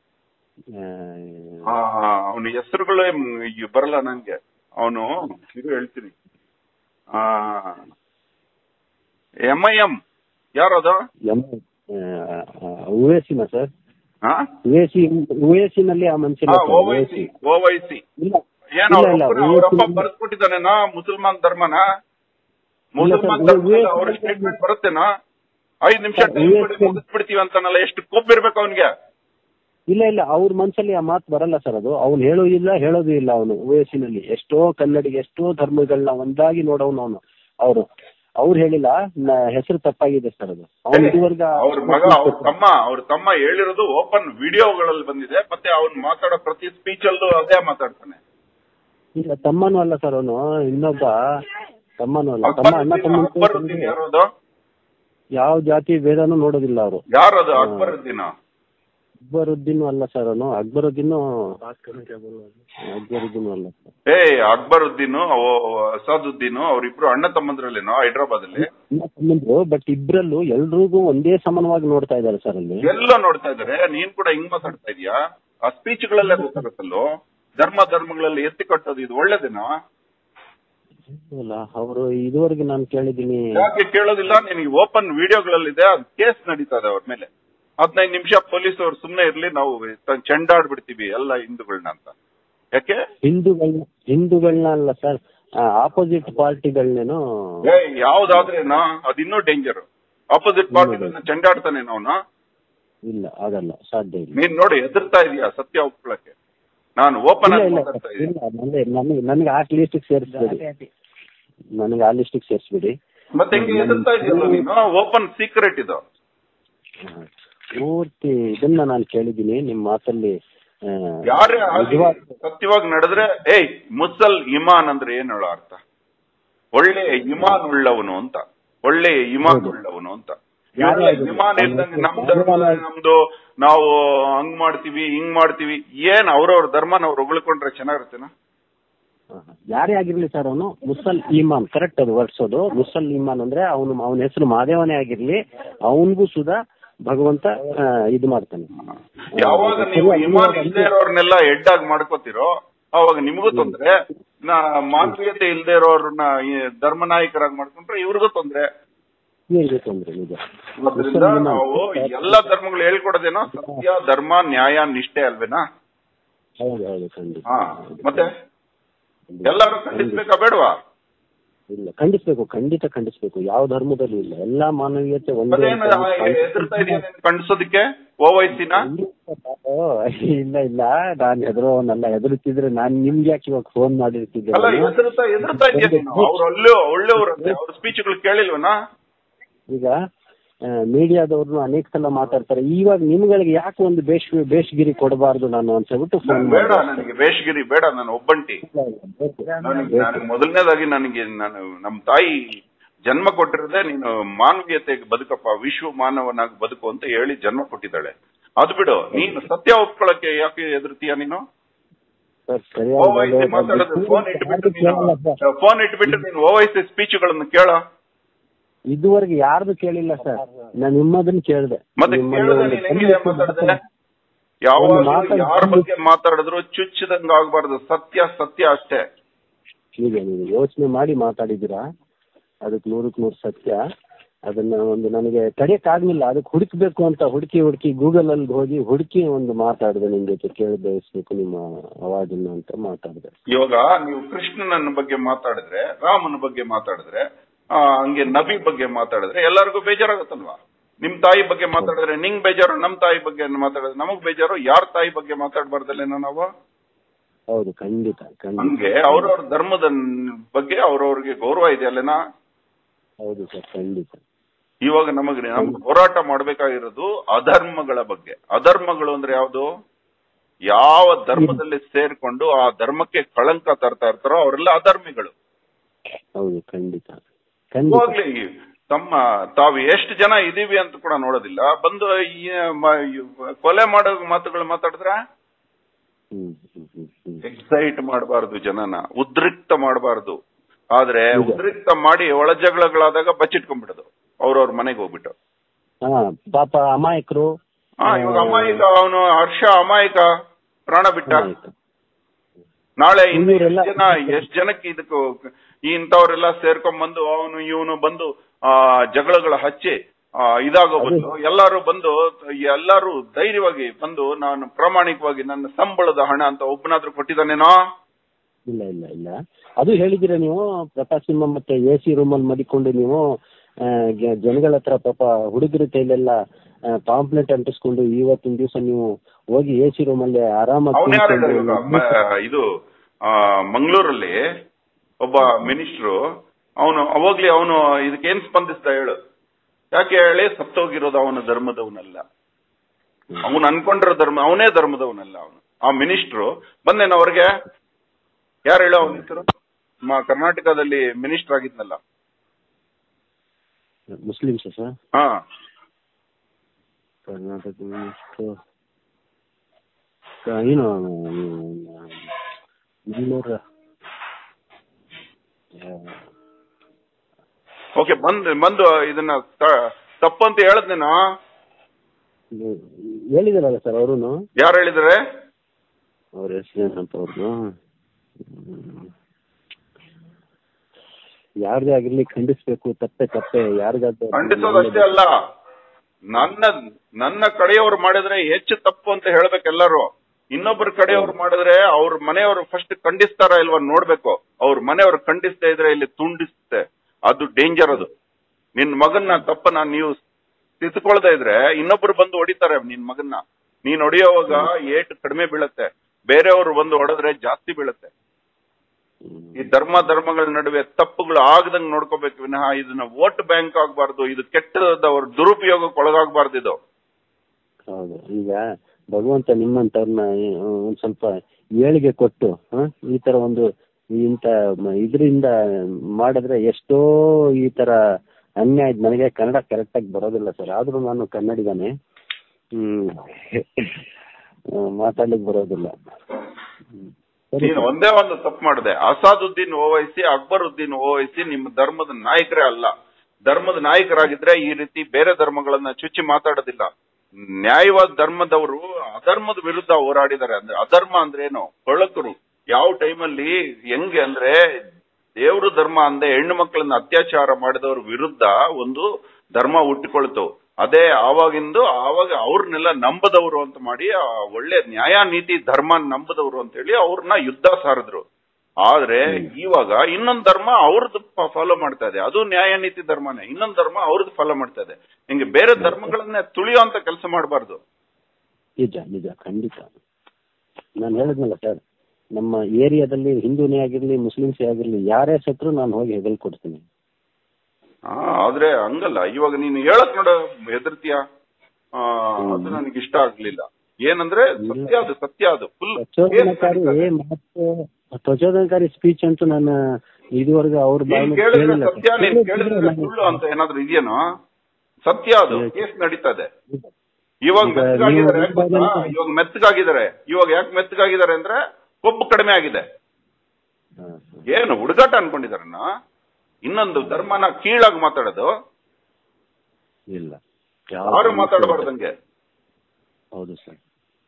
ಅವನ ಹೆಸರುಗಳೇ ಬರಲ್ಲ ನಂಗೆ. ಅವನು ಇದು ಹೇಳ್ತೀನಿ, MIM ಯಾರದು? ಉವೇಸಿನ ಸರ್. ಉವೇಸಿನಲ್ಲಿ ಆ ಮನುಷ್ಯ ಓವೈಸಿ ಏನೋ ಅವರಪ್ಪ ಬರ್ಸ್ಕೊಟ್ಟಿದ್ದಾನೇನಾ ಮುಸಲ್ಮಾನ್ ಧರ್ಮನ? ಮುಸಲ್ಮಾನ್ ಧರ್ಮದಲ್ಲಿ ಅವ್ರ ಸ್ಟೇಟ್ಮೆಂಟ್ ಬರುತ್ತೇನಾ? 5 ನಿಮಿಷ ಟೈಮ್ ಮುಗಿಸ್ಬಿಡ್ತೀವಿ ಅಂತಾನಲ್ಲ. ಎಷ್ಟು ಕೊಬ್ಬಿರ್ಬೇಕು ಅವನ್ಗೆ? ಇಲ್ಲ ಅವ್ರ ಮನ್ಸಲ್ಲಿ ಆ ಮಾತು ಬರಲ್ಲ ಸರ್. ಅದು ಅವ್ನು ಹೇಳೋದು ಇಲ್ಲ. ಅವನು ವಯಸ್ಸಿನಲ್ಲಿ ಎಷ್ಟೋ ಕನ್ನಡಿಗೆ ಎಷ್ಟೋ ಧರ್ಮಗಳನ್ನ ಒಂದಾಗಿ ನೋಡೋನು. ಅವ್ರು ಹೇಳಿಲ್ಲ, ಹೆಸರು ತಪ್ಪಾಗಿದೆ ಸರ್. ಅದು ಅವ್ನು ಇದುವರೆಗ ಅವ್ರ ತಮ್ಮ ಹೇಳಿರೋದು ಓಪನ್ ವಿಡಿಯೋಗಳಲ್ಲಿ ಬಂದಿದೆ. ಮತ್ತೆ ಅವ್ನು ಮಾತಾಡೋ ಪ್ರತಿ ಸ್ಪೀಚ್ ಅಲ್ಲೂ ಅದೇ ಮಾತಾಡ್ತಾನೆ. ಇಲ್ಲ, ತಮ್ಮನೂ ಅಲ್ಲ ಸರ್ ಅವನು, ಇನ್ನೊಬ್ಬ ತಮ್ಮನೂ ಅಲ್ಲ. ತಮ್ಮ ಅಣ್ಣ ತಮ್ಮ ಯಾರದು? ಯಾವ ಜಾತಿ ಭೇದನೂ ನೋಡೋದಿಲ್ಲ ಅವರು. ಯಾರದು? ಅಕ್ಬರುದ್ದೀನ್ ಅಲ್ಲ ಸರ್ ಅವನು. ಅಕ್ಬರುದ್ದೀನ್ ಅಲ್ಲ ಸರ್. ಅಕ್ಬರುದ್ದೀನ್ ಅಸಾದುದ್ದೀನ್ ಅವರಿಬ್ರು ಅಣ್ಣ ತಮ್ಮಂದ್ರಲ್ಲೇನೋ ಹೈದರಾಬಾದ್ ಅಲ್ಲಿ ತಮ್ಮಂದ್ರು. ಬಟ್ ಇಬ್ರಲ್ಲೂ ಎಲ್ರಿಗೂ ಒಂದೇ ಸಮಾನವಾಗಿ ನೋಡ್ತಾ ಇದ್ದಾರೆ ಸರ್. ಅಲ್ಲಿ ಎಲ್ಲ ನೋಡ್ತಾ ಇದಾರೆ. ನೀನ್ ಕೂಡ ಹಿಂಗ್ ಮಾತಾಡ್ತಾ ಇದೀಯಾ? ಆ ಸ್ಪೀಚ್ಗಳಲ್ಲೇ ಗೊತ್ತಾಗುತ್ತಲ್ಲೋ. ಧರ್ಮಗಳಲ್ಲಿ ಎತ್ತಿ ಕಟ್ಟೋದು ಇದು ಒಳ್ಳೇದೇನಾ? ಅವರು ಇದುವರೆಗೆ ನಾನು ಕೇಳಿದ್ದೀನಿ. ಯಾಕೆ ಕೇಳೋದಿಲ್ಲ? ನಿನಗೆ ಓಪನ್ ವಿಡಿಯೋಗಳಲ್ಲಿದೆ. ಅದು ಕೇಸ್ ನಡೀತಾ ಇದೆ ಅವ್ರ ಮೇಲೆ. 15 ನಿಮಿಷ ಪೊಲೀಸ್ ಅವ್ರು ಸುಮ್ನೆ ಇರ್ಲಿ, ನಾವು ಚೆಂಡಾಡ್ಬಿಡ್ತೀವಿ ಎಲ್ಲ ಹಿಂದೂಗಳನ್ನ ಅಂತ. ಯಾಕೆ ಹಿಂದೂಗಳನ್ನ ಅಲ್ಲ ಸರ್, ಆಪೋಸಿಟ್ ಪಾರ್ಟಿಗಳನ್ನೇನೋ. ಯಾವ್ದಾದ್ರೇನೋ ಅದಿನ್ನೂ ಡೇಂಜರ್. ಆಪೋಸಿಟ್ ಪಾರ್ಟಿಗಳನ್ನ ಚೆಂಡಾಡ್ತಾನೇನೋ ಅವನು. ಇಲ್ಲ, ಆಗಲ್ಲ, ಸಾಧ್ಯ ಇಲ್ಲ. ನೀನ್ ನೋಡಿ ಹೆದರ್ತಾ ಇದೀಯಾ ಸತ್ಯ ಒಪ್ಕೊಳಕ್ಕೆ? ನಾನು ಓಪನ್ ಆಗಿ ಮಾತಾಡ್ತಾ ಇದ್ದೀನಿ. ನನಗೆ ಆ ಲಿಸ್ಟಿಗೆ ಸೇರಿಸ್ಬಿಡಿ. ಮತ್ತೆ ಹೆಂಗೆ ಹೆದರ್ತಾ ಇದೆಯಲ್ಲ ನೀನು? ಓಪನ್ ಸೀಕ್ರೆಟ್ ಇದು. ಪೂರ್ತಿ ಇದನ್ನ ನಾನು ಕೇಳಿದ್ದೀನಿ ನಿಮ್ಮ ಮಾತಲ್ಲಿ. ಯಾರೇ ಸತ್ಯವಾಗಿ ನಡೆದ್ರೆ ಇಮಾನ್ ಅಂದ್ರೆ ಏನ್ ಹೇಳೋ ಅರ್ಥ? ಒಳ್ಳೆ ಇಮಾನ್ ಉಳ್ಳವನು ಅಂತ. ಒಳ್ಳೆ ಇಮಾನ್ ಉಳ್ಳವನು ಅಂತ. ಇಮಾನ್ ಇಲ್ದಂಗೆ ನಮ್ದು ನಾವು ಹಂಗ್ ಮಾಡ್ತೀವಿ ಹಿಂಗ್ ಮಾಡ್ತೀವಿ. ಏನ್ ಅವ್ರವ್ರ ಧರ್ಮನ ಅವ್ರು ಹೊಗಳ್ಕೊಂಡ್ರೆ ಚೆನ್ನಾಗಿರುತ್ತೇನಾ? ಯಾರೇ ಆಗಿರ್ಲಿ ಸರ್, ಅವನು ಮುಸಲ್ ಇಮಾನ್, ಕರೆಕ್ಟ್ ಅದು ವರ್ಡ್ಸೋದು. ಮುಸಲ್ ಇಮಾನ್ ಅಂದ್ರೆ ಅವನ ಹೆಸರು ಮಹಾದೇವನೇ ಆಗಿರ್ಲಿ, ಅವನಿಗೂ ಸುಧಾ ಭಗವಂತ ಇದು ಮಾಡ್ತಾನೆ. ಯಾವಾಗ ನೀವು ಇಮಾನ್ ಇಲ್ದೇ ಇರೋರ್ನೆಲ್ಲ ಹೆಡ್ ಆಗಿ ಮಾಡ್ಕೋತಿರೋ ಅವಾಗ ನಿಮಗೂ ತೊಂದ್ರೆ. ಮಾನವೀಯತೆ ಇಲ್ದೇ ಇರೋರ್ನ ಧರ್ಮ ನಾಯಕರಾಗಿ ಮಾಡ್ಕೊಂಡ್ರೆ ಇವ್ರಿಗೂ ತೊಂದ್ರೆ. ನಿಜ. ಅದರಿಂದ ನಾವು ಎಲ್ಲಾ ಧರ್ಮಗಳು ಹೇಳ್ಕೊಡೋದೇನೋ ಸತ್ಯ, ಧರ್ಮ, ನ್ಯಾಯ, ನಿಷ್ಠೆ ಅಲ್ವೇನಾ? ಹೌದು, ಖಂಡಿತ. ಮತ್ತೆ ಎಲ್ಲರೂ ಖಂಡಿಸ್ಬೇಕಾ ಬೇಡವಾ? ಇಲ್ಲ, ಖಂಡಿಸ್ಬೇಕು, ಖಂಡಿತ ಖಂಡಿಸ್ಬೇಕು. ಯಾವ ಧರ್ಮದಲ್ಲೂ ಇಲ್ಲ, ಎಲ್ಲಾ ಮಾನವೀಯತೆ ಒಂದೇ. ಹೆದರ್ತಾ ಇದೆಯಾ ಖಂಡಿಸೋದಕ್ಕೆ ಓವೈಸಿನ? ಇಲ್ಲ ಇಲ್ಲ, ನಾನು ಹೆದರೋನಲ್ಲ. ಹೆದರುತ್ತಿದ್ರೆ ನಾನು ನಿಮ್ಗೆ ಯಾಕೆ ಇವಾಗ ಫೋನ್ ಮಾಡಿರ್ತಿದ್ದೆ? ಹೆದರ್ತಾ ಇದೆಯಾ ನೀನು? ಅವ್ರು ಒಳ್ಳೆಯವ್ರಂತೆ, ಅವ್ರ ಸ್ಪೀಚ್ಗಳು ಕೇಳಿಲ್ವನಾ? ಈಗ ಮೀಡಿಯಾದವ್ರನ್ನು ಅನೇಕ ಸಲ ಮಾತಾಡ್ತಾರೆ. ಇವಾಗ ನಿಮ್ಗಳಿಗೆ ಯಾಕೆ ಒಂದು ಬೇಷ್ಗಿರಿ ಕೊಡಬಾರ್ದು ನಾನು ಅಂತ ಹೇಳ್ಬಿಟ್ಟು ಫೋನ್ ಬೇಡ. ನನಗೆ ಬೇಷ್ಗಿರಿ ಬೇಡ, ನಾನು ಒಬ್ಬಂಟಿ. ಮೊದಲನೇದಾಗಿ ನನಗೆ ನಮ್ಮ ತಾಯಿ ಜನ್ಮ ಕೊಟ್ಟಿರದೆ ನೀನು ಮಾನವೀಯತೆಗೆ ಬದುಕಪ್ಪ, ವಿಶ್ವ ಮಾನವನಾಗಿ ಬದುಕು ಅಂತ ಹೇಳಿ ಜನ್ಮ ಕೊಟ್ಟಿದ್ದಾಳೆ. ಅದು ಬಿಡು, ನೀನು ಸತ್ಯ ಒಪ್ಕೊಳಕ್ಕೆ ಯಾಕೆ ಎದುರ್ತೀಯ ನೀನು? ಮಾತಾಡೋದು ಫೋನ್ ಇಟ್ಬಿಟ್ಟು ನೀನು ಓವೈಸಿ ಸ್ಪೀಚ್ಗಳನ್ನು ಕೇಳ. ಇದುವರೆಗೆ ಯಾರ್ದು ಕೇಳಿಲ್ಲ ಸರ್, ನಾನು ನಿಮ್ಮದನ್ನ ಕೇಳಿದೆ. ಮತ್ತೆ ಯಾರ ಬಗ್ಗೆ ಮಾತಾಡಿದ್ರು ಚುಚ್ಚಿದಂಗ ಆಗ್ಬಾರ್ದು. ಸತ್ಯ ಸತ್ಯ ಅಷ್ಟೇ. ಈಗ ನೀವು ಯೋಚನೆ ಮಾಡಿ ಮಾತಾಡಿದ್ದೀರಾ, ಅದಕ್ಕೆ 100% ಸತ್ಯ. ಅದನ್ನ ಒಂದು ನನಗೆ ತಡೆಯಕ್ಕಾಗ್ಲಿಲ್ಲ, ಅದಕ್ಕೆ ಹುಡುಕ್ಬೇಕು ಅಂತ ಹುಡುಕಿ ಗೂಗಲ್ ಅಲ್ಲಿ ಹೋಗಿ ಹುಡುಕಿ ಒಂದು ಮಾತಾಡಿದೆ. ನಿಮ್ ಜೊತೆ ಕೇಳಿ ಬಯಸ್ಬೇಕು ನಿಮ್ಮ ಅವಾಜನ್ನ ಅಂತ ಮಾತಾಡಿದೆ. ಇವಾಗ ನೀವು ಕೃಷ್ಣನ ಬಗ್ಗೆ ಮಾತಾಡಿದ್ರೆ, ರಾಮನ ಬಗ್ಗೆ ಮಾತಾಡಿದ್ರೆ, ಹಂಗೆ ನಬಿ ಬಗ್ಗೆ ಮಾತಾಡಿದ್ರೆ ಎಲ್ಲರಿಗೂ ಬೇಜಾರಾಗುತ್ತಲ್ವಾ? ನಿಮ್ ತಾಯಿ ಬಗ್ಗೆ ಮಾತಾಡಿದ್ರೆ ನಿಂಗ್ ಬೇಜಾರು, ನಮ್ ತಾಯಿ ಬಗ್ಗೆ ಮಾತಾಡಿದ್ರೆ ನಮಗ್ ಬೇಜಾರು. ಯಾರ ತಾಯಿ ಬಗ್ಗೆ ಮಾತಾಡಬಾರ್ದಲ್ಲೇನೋ ನಾವು? ಹೌದು, ಖಂಡಿತ. ಹಂಗೆ ಅವ್ರವ್ರ ಧರ್ಮದ ಬಗ್ಗೆ ಅವ್ರವ್ರಿಗೆ ಗೌರವ ಇದೆಯಲ್ಲೇನಾ? ಹೌದು ಸರ್, ಖಂಡಿತ. ಇವಾಗ ನಮ್ಗೆ ಹೋರಾಟ ಮಾಡ್ಬೇಕಾಗಿರೋದು ಅಧರ್ಮಗಳ ಬಗ್ಗೆ. ಅಧರ್ಮಗಳು ಅಂದ್ರೆ ಯಾವ್ದು? ಯಾವ ಧರ್ಮದಲ್ಲಿ ಸೇರ್ಕೊಂಡು ಆ ಧರ್ಮಕ್ಕೆ ಕಳಂಕ ತರ್ತಾ ಇರ್ತಾರೋ ಅವರೆಲ್ಲ ಅಧರ್ಮಿಗಳು. ಹೌದು, ಖಂಡಿತ. ಹೋಗ್ಲಿ, ತಾವು ಎಷ್ಟು ಜನ ಇದೀವಿ ಅಂತ ಕೂಡ ನೋಡೋದಿಲ್ಲ. ಬಂದು ಕೊಲೆ ಮಾಡೋ ಮಾತುಗಳು ಮಾತಾಡಿದ್ರ ಎಕ್ಸೈಟ್ ಮಾಡಬಾರ್ದು, ಜನನ ಉದ್ರಿಕ್ತ ಮಾಡಬಾರ್ದು. ಆದ್ರೆ ಉದ್ರಿಕ್ತ ಮಾಡಿ ಒಳ ಜಗಳಗಳಾದಾಗ ಬಚ್ಚಿಟ್ಕೊಂಡ್ಬಿಡೋದು ಅವ್ರವ್ರ ಮನೆಗೆ ಹೋಗ್ಬಿಟ್ಟು. ಪಾಪ ಅಮಾಯಕರು. ಇವಾಗ ಅಮಾಯಕ, ಅವನು ಹರ್ಷ ಅಮಾಯಕ, ಪ್ರಾಣ ಬಿಟ್ಟ. ನಾಳೆ ಎಷ್ಟ್ ಜನಕ್ಕೆ ಇದಕ್ಕೂ ಇಂಥವ್ರೆಲ್ಲ ಸೇರ್ಕೊಂಡ್ಬಂದು ಅವನು ಇವನು ಬಂದು ಜಗಳಗಳ ಹಚ್ಚಿ ಇದಾಗೋಗ್ಬಿಟ್ಟು ಎಲ್ಲರೂ ಧೈರ್ಯವಾಗಿ ಬಂದು ನಾನು ಪ್ರಾಮಾಣಿಕವಾಗಿ ನನ್ನ ಸಂಬಳದ ಹಣ ಅಂತ ಒಬ್ಬನಾದ್ರೂ ಕೊಟ್ಟಿದ್ದಾನೇನೋ? ಇಲ್ಲ ಇಲ್ಲ ಇಲ್ಲ, ಅದು ಹೇಳಿದಿರ ನೀವು. ಪ್ರಕಾಶ್ ಸಿಂಹ ಮತ್ತೆ AC ರೂಮಲ್ಲಿ ಮಡಿಕೊಂಡು ನೀವು ಜನಗಳ ಹತ್ರ ಪಾಪ ಹುಡುಗರ ಕೈಲೆಲ್ಲ ಪಾಂಪ್ಲೆಟ್ ಅಂಟಿಸ್ಕೊಂಡು ಇವತ್ತಿನ ದಿವಸ ನೀವು ಹೋಗಿ AC ರೂಮಲ್ಲಿ ಆರಾಮಾಗಿ. ಇದು ಮಂಗಳೂರಲ್ಲಿ ಒಬ್ಬ ಮಿನಿಸ್ಟ್ರು, ಅವನು ಇದಕ್ಕೇನ್ ಸ್ಪಂದಿಸ್ದ ಹೇಳು? ಯಾಕೆ ಹೇಳಿ, ಸತ್ತೋಗಿರೋದು ಅವನ ಧರ್ಮದವನಲ್ಲ, ಅವನು ಅನ್ಕೊಂಡಿರೋ ಅವನೇ ಧರ್ಮದವನಲ್ಲ ಅವನು. ಆ ಮಿನಿಸ್ಟ್ರು ಬಂದೇನ ಅವ್ರಿಗೆ? ಯಾರು ಹೇಳೋ ಅವನ ಹೆಸರು? ಕರ್ನಾಟಕದಲ್ಲಿ ಮಿನಿಸ್ಟರ್ ಆಗಿದ್ನಲ್ಲ, ಮುಸ್ಲಿಮ್ಸ್ ಸರ್? ಹಾ, ಕರ್ನಾಟಕ ಮಿನಿಸ್ಟರ್ ಏನು ಓಕೆ. ಬಂದು ಇದನ್ನ ತಪ್ಪಂತ ಹೇಳದ್ನೇನೋ ಹೇಳಿದಾರಲ್ಲ ಸರ್ ಅವರು. ಯಾರು ಹೇಳಿದಾರೆ? ಅವ್ರ ಹೆಸರೇನಂತ ಅವ್ರನ್ನು ಯಾರದೇ ಆಗಿರ್ಲಿ ಖಂಡಿಸ್ಬೇಕು. ತಪ್ಪೆ ಯಾರಿಗಾದ್ರು ಖಂಡಿಸೋದಷ್ಟೇ ಅಲ್ಲ, ನನ್ನ ಕಡೆಯವ್ರು ಮಾಡಿದ್ರೆ ಹೆಚ್ಚು ತಪ್ಪು ಅಂತ ಹೇಳ್ಬೇಕೆಲ್ಲರೂ. ಇನ್ನೊಬ್ಬರ ಕಡೆಯವ್ರು ಮಾಡಿದ್ರೆ ಅವ್ರ ಮನೆಯವರು ಫಸ್ಟ್ ಖಂಡಿಸ್ತಾರ ಇಲ್ವಾ ನೋಡ್ಬೇಕು. ಅವ್ರ ಮನೆಯವ್ರು ಖಂಡಿಸ್ತಾ ಇದ್ರೆ ಇಲ್ಲಿ ತುಂಡಿಸುತ್ತೆ, ಅದು ಡೇಂಜರ್. ಅದು ನಿನ್ ಮಗನ್ನ ತಪ್ಪನ ನೀವು ತಿದ್ಕೊಳ್ತಾ ಇದ್ರೆ ಇನ್ನೊಬ್ರು ಬಂದು ಹೊಡಿತಾರೆ ನಿನ್ ಮಗನ್ನ. ನೀನ್ ಹೊಡಿಯೋವಾಗ ಏಟು ಕಡಿಮೆ ಬೀಳತ್ತೆ, ಬೇರೆಯವರು ಬಂದು ಹೊಡೆದ್ರೆ ಜಾಸ್ತಿ ಬೀಳತ್ತೆ. ಈ ಧರ್ಮಗಳ ನಡುವೆ ತಪ್ಪುಗಳು ಆಗದಂಗ್ ನೋಡ್ಕೋಬೇಕು ವಿನಃ ಇದನ್ನ ವೋಟ್ ಬ್ಯಾಂಕ್ ಆಗ್ಬಾರ್ದು, ಇದು ಕೆಟ್ಟದವ್ರ ದುರುಪಯೋಗಕ್ಕೆ ಒಳಗಾಗಬಾರ್ದು ಇದು. ಹೌದು, ಈಗ ಭಗವಂತ ನಿಮ್ಮಂತವ್ರನ್ನ ಒಂದ್ ಸ್ವಲ್ಪ ಏಳಿಗೆ ಕೊಟ್ಟು ಈ ತರ ಒಂದು ಇದರಿಂದ ಮಾಡಿದ್ರೆ ಎಷ್ಟೋ ಈ ತರ ಅನ್ಯಾಯ. ನನಗೆ ಕನ್ನಡ ಕರೆಕ್ಟ್ ಆಗಿ ಬರೋದಿಲ್ಲ ಸರ್, ಆದ್ರೂ ನಾನು ಕನ್ನಡಿಗನೇ, ಮಾತಾಡ್ಲಿಕ್ಕೆ ಬರೋದಿಲ್ಲ. ನೀನು ಒಂದೇ ಒಂದು ತಪ್ಪು ಮಾಡಿದೆ. ಅಸಾದುದ್ದೀನ್ ಓವೈಸಿ, ಅಕ್ಬರುದ್ದೀನ್ ಓವೈಸಿ ನಿಮ್ಮ ಧರ್ಮದ ನಾಯಕರೇ ಅಲ್ಲ. ಧರ್ಮದ ನಾಯಕರಾಗಿದ್ರೆ ಈ ರೀತಿ ಬೇರೆ ಧರ್ಮಗಳನ್ನ ಚುಚ್ಚಿ ಮಾತಾಡೋದಿಲ್ಲ. ನ್ಯಾಯವಾದ ಧರ್ಮದವರು ಅಧರ್ಮದ ವಿರುದ್ಧ ಹೋರಾಡಿದ್ದಾರೆ. ಅಂದ್ರೆ ಅಧರ್ಮ ಅಂದ್ರೆ ಏನು? ಕೊಳಕರು ಯಾವ ಟೈಮಲ್ಲಿ ಹೆಂಗೆ ಅಂದ್ರೆ ದೇವ್ರ ಧರ್ಮ ಅಂದೆ ಹೆಣ್ಣು ಮಕ್ಕಳನ್ನ ಅತ್ಯಾಚಾರ ಮಾಡಿದವ್ರ ವಿರುದ್ಧ ಒಂದು ಧರ್ಮ ಹುಟ್ಟಿಕೊಳ್ತು. ಅದೇ ಆವಾಗ ಅವ್ರನ್ನೆಲ್ಲ ನಂಬದವರು ಅಂತ ಮಾಡಿ ಒಳ್ಳೆ ನ್ಯಾಯ ನೀತಿ ಧರ್ಮ ನಂಬದವರು ಅಂತ ಹೇಳಿ ಅವ್ರನ್ನ ಯುದ್ಧ ಸಾರಿದ್ರು. ಆದ್ರೆ ಇವಾಗ ಇನ್ನೊಂದು ಧರ್ಮ ಅವ್ರದ್ದು ಫಾಲೋ ಮಾಡ್ತಾ ಇದೆ, ಅದು ನ್ಯಾಯ ನೀತಿ ಧರ್ಮನೇ. ಇನ್ನೊಂದು ಧರ್ಮ ಅವ್ರದ್ದು ಫಾಲೋ ಮಾಡ್ತಾ ಇದೆ. ಹಿಂಗೆ ಬೇರೆ ಧರ್ಮಗಳನ್ನೇ ತುಳಿಯುವಂತ ಕೆಲಸ ಮಾಡಬಾರ್ದು. ನಿಜ ನಿಜ, ಖಂಡಿತ. ನಾನು ಹೇಳಿದ್ನಲ್ಲ ಸರ್, ನಮ್ಮ ಏರಿಯಾದಲ್ಲಿ ಹಿಂದೂನೇ ಆಗಿರ್ಲಿ ಮುಸ್ಲಿಮ್ಸೇ ಆಗಿರ್ಲಿ ಯಾರೇ ಸತ್ರು ನಾನು ಹೋಗಿ ಹೆಗಲ್ ಕೊಡ್ತೀನಿ. ಆದ್ರೆ ಹಂಗಲ್ಲ, ಇವಾಗ ನೀನು ಹೇಳಕ್ ನೋಡ ಹೆದರ್ತೀಯ, ಅದು ನನಗೆ ಇಷ್ಟ ಆಗ್ಲಿಲ್ಲ. ಏನಂದ್ರೆ ಸತ್ಯ ಅದು ಫುಲ್ ಪ್ರಚೋದನಕಾರಿ ಸ್ಪೀಚ್ ಅಂತೂ ನಾನು ಇದುವರೆಗೂ ಅವ್ರ ಸತ್ಯ ನೀನ್ ಕೇಳಿದ್ರೆ ಸುಳ್ಳು ಅಂತ ಏನಾದ್ರು ಇದೆಯೇನೋ? ಸತ್ಯ ಅದು. ಕೇಸ್ ನಡೀತದೆ. ಇವಾಗ ಮೆತ್ತಗಾಗಿದ್ದಾರೆ. ಇವಾಗ ಯಾಕೆ ಮೆತ್ತಗಾಗಿದ್ದಾರೆ ಅಂದ್ರೆ ಕೊಬ್ಬು ಕಡಿಮೆ ಆಗಿದೆ. ಏನು ಹುಡುಗಾಟ ಅನ್ಕೊಂಡಿದಾರನ್ನ? ಇನ್ನೊಂದು ಧರ್ಮನ ಕೀಳಾಗಿ ಮಾತಾಡೋದು ಇಲ್ಲ, ಯಾರು ಮಾತಾಡಬಾರ್ದಂಗೆ. ಹೌದು ಸರ್.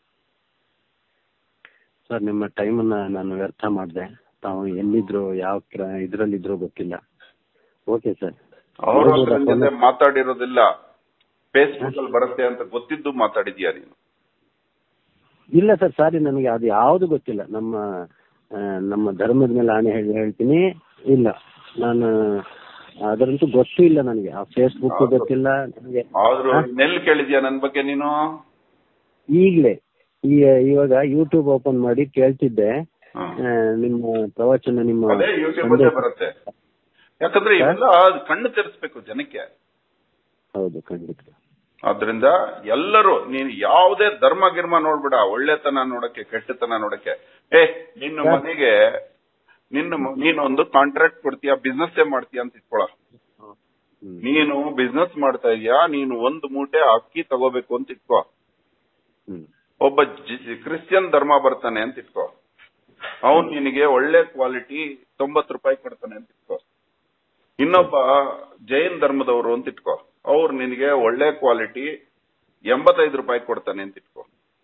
ಸರ್, ನಿಮ್ಮ ಟೈಮನ್ನ ನಾನು ವ್ಯರ್ಥ ಮಾಡಿದೆ. ತಾವು ಎಲ್ಲಿದ್ರು ಯಾವ ಇದ್ರಲ್ಲಿದ್ರು ಗೊತ್ತಿಲ್ಲ. Okay sir. ಅವರು ಮಾತಾಡಿರೋದಿಲ್ಲ, ಫೇಸ್ಬುಕ್ ಅಲ್ಲಿ ಬರುತ್ತೆ ಅಂತ ಗೊತ್ತಿದ್ದು ಮಾತಾಡಿದ್ಯಾ ನೀನು? ಇಲ್ಲ ಸರ್, ಸಾರಿ, ನನಗೆ ಅದು ಯಾವ್ದು ಗೊತ್ತಿಲ್ಲ. ನಮ್ಮ ಧರ್ಮದ ಮೇಲೆ ಆಣೆ ಹೇಳ್ತೀನಿ, ಇಲ್ಲ, ನಾನು ಅದರಂತೂ ಗೊತ್ತೂ ಇಲ್ಲ ನನಗೆ. ಆ ಫೇಸ್ಬುಕ್ ಗೊತ್ತಿಲ್ಲ ನನಗೆ. ಆದ್ರೂ ನೆಲ್ ಕೇಳಿದ್ಯಾ ನನ್ ಬಗ್ಗೆ ನೀನು? ಈಗಲೇ ಇವಾಗ ಯೂಟ್ಯೂಬ್ ಓಪನ್ ಮಾಡಿ ಕೇಳ್ತಿದ್ದೆ ನಿಮ್ಮ ಪ್ರವಚನ. ನಿಮ್ಮ ಯೂಟ್ಯೂಬ್ ಬರುತ್ತೆ, ಯಾಕಂದ್ರೆ ಇವೆಲ್ಲ ಕಣ್ಣು ತೆರೆಸ್ಬೇಕು ಜನಕ್ಕೆ. ಹೌದು, ಖಂಡಿತ. ಆದ್ರಿಂದ ಎಲ್ಲರೂ ನೀನು ಯಾವುದೇ ಧರ್ಮ ಗಿರ್ಮ ನೋಡ್ಬಿಡ, ಒಳ್ಳೆತನ ನೋಡಕ್ಕೆ ಕೆಟ್ಟತನ ನೋಡಕ್ಕೆ. ನಿನ್ನ ಮನೆಗೆ ನೀನೊಂದು ಕಾಂಟ್ರಾಕ್ಟ್ ಕೊಡ್ತೀಯ, ಬಿಸ್ನೆಸ್ ಮಾಡ್ತೀಯ ಅಂತ ಇಟ್ಕೊಳ. ನೀನು ಬಿಸ್ನೆಸ್ ಮಾಡ್ತಾ ಇದೀಯಾ, ನೀನು ಒಂದು ಮೂಟೆ ಅಕ್ಕಿ ತಗೋಬೇಕು ಅಂತ ಇಟ್ಕೋ. ಒಬ್ಬ ಕ್ರಿಶ್ಚಿಯನ್ ಧರ್ಮ ಬರ್ತಾನೆ ಅಂತ ಇಟ್ಕೋ, ಅವನು ನಿನಗೆ ಒಳ್ಳೆ ಕ್ವಾಲಿಟಿ 90 ರೂಪಾಯಿ ಕೊಡ್ತಾನೆ ಅಂತ ಇಟ್ಕೋ. ಇನ್ನೊಬ್ಬ ಜೈನ್ ಧರ್ಮದವರು ಅಂತ ಇಟ್ಕೋ, ಅವ್ರು ನಿನಗೆ ಒಳ್ಳೆ ಕ್ವಾಲಿಟಿ 85 ರೂಪಾಯಿ ಕೊಡ್ತಾನೆ ಅಂತ ಇಟ್ಕೋ.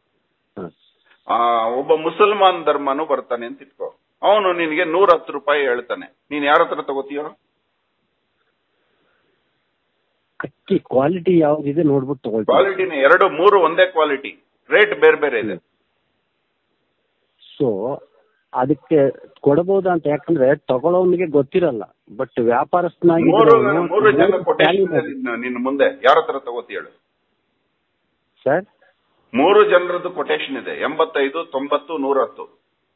ಒಬ್ಬ ಮುಸಲ್ಮಾನ್ ಧರ್ಮನು ಬರ್ತಾನೆ ಅಂತ ಇಟ್ಕೋ, ಅವನು ನಿನಗೆ 110 ರೂಪಾಯಿ ಹೇಳ್ತಾನೆ. ನೀನ್ ಯಾರ ಹತ್ರ ತಗೋತೀಯೋ? ಕ್ವಾಲಿಟಿ ಯಾವ್ದಿದೆ ನೋಡ್ಬಿಟ್ಟು ತಗೊಳ್ತೀನಿ. ಕ್ವಾಲಿಟಿನ 2, 3 ಒಂದೇ ಕ್ವಾಲಿಟಿ, ರೇಟ್ ಬೇರೆ ಬೇರೆ ಇದೆ. ಸೊ ಅದಕ್ಕೆ ಕೊಡಬಹುದಾ ಅಂತ, ಯಾಕಂದ್ರೆ ತಗೊಳ್ಳೋನಿಗೆ ಗೊತ್ತಿರಲ್ಲ. ಬಟ್ ವ್ಯಾಪಾರಸ್ಥನಾಗಿ 3 ಜನ ಕೊಟೇಶನ್ ನಿನ್ನ ಮುಂದೆ ಯಾರ ಹತ್ರ ತಗೋತಿ ಹೇಳು ಸರ್? 3 ಜನರದ್ದು ಕೊಟೇಶನ್ ಇದೆ, 85, 90, 110.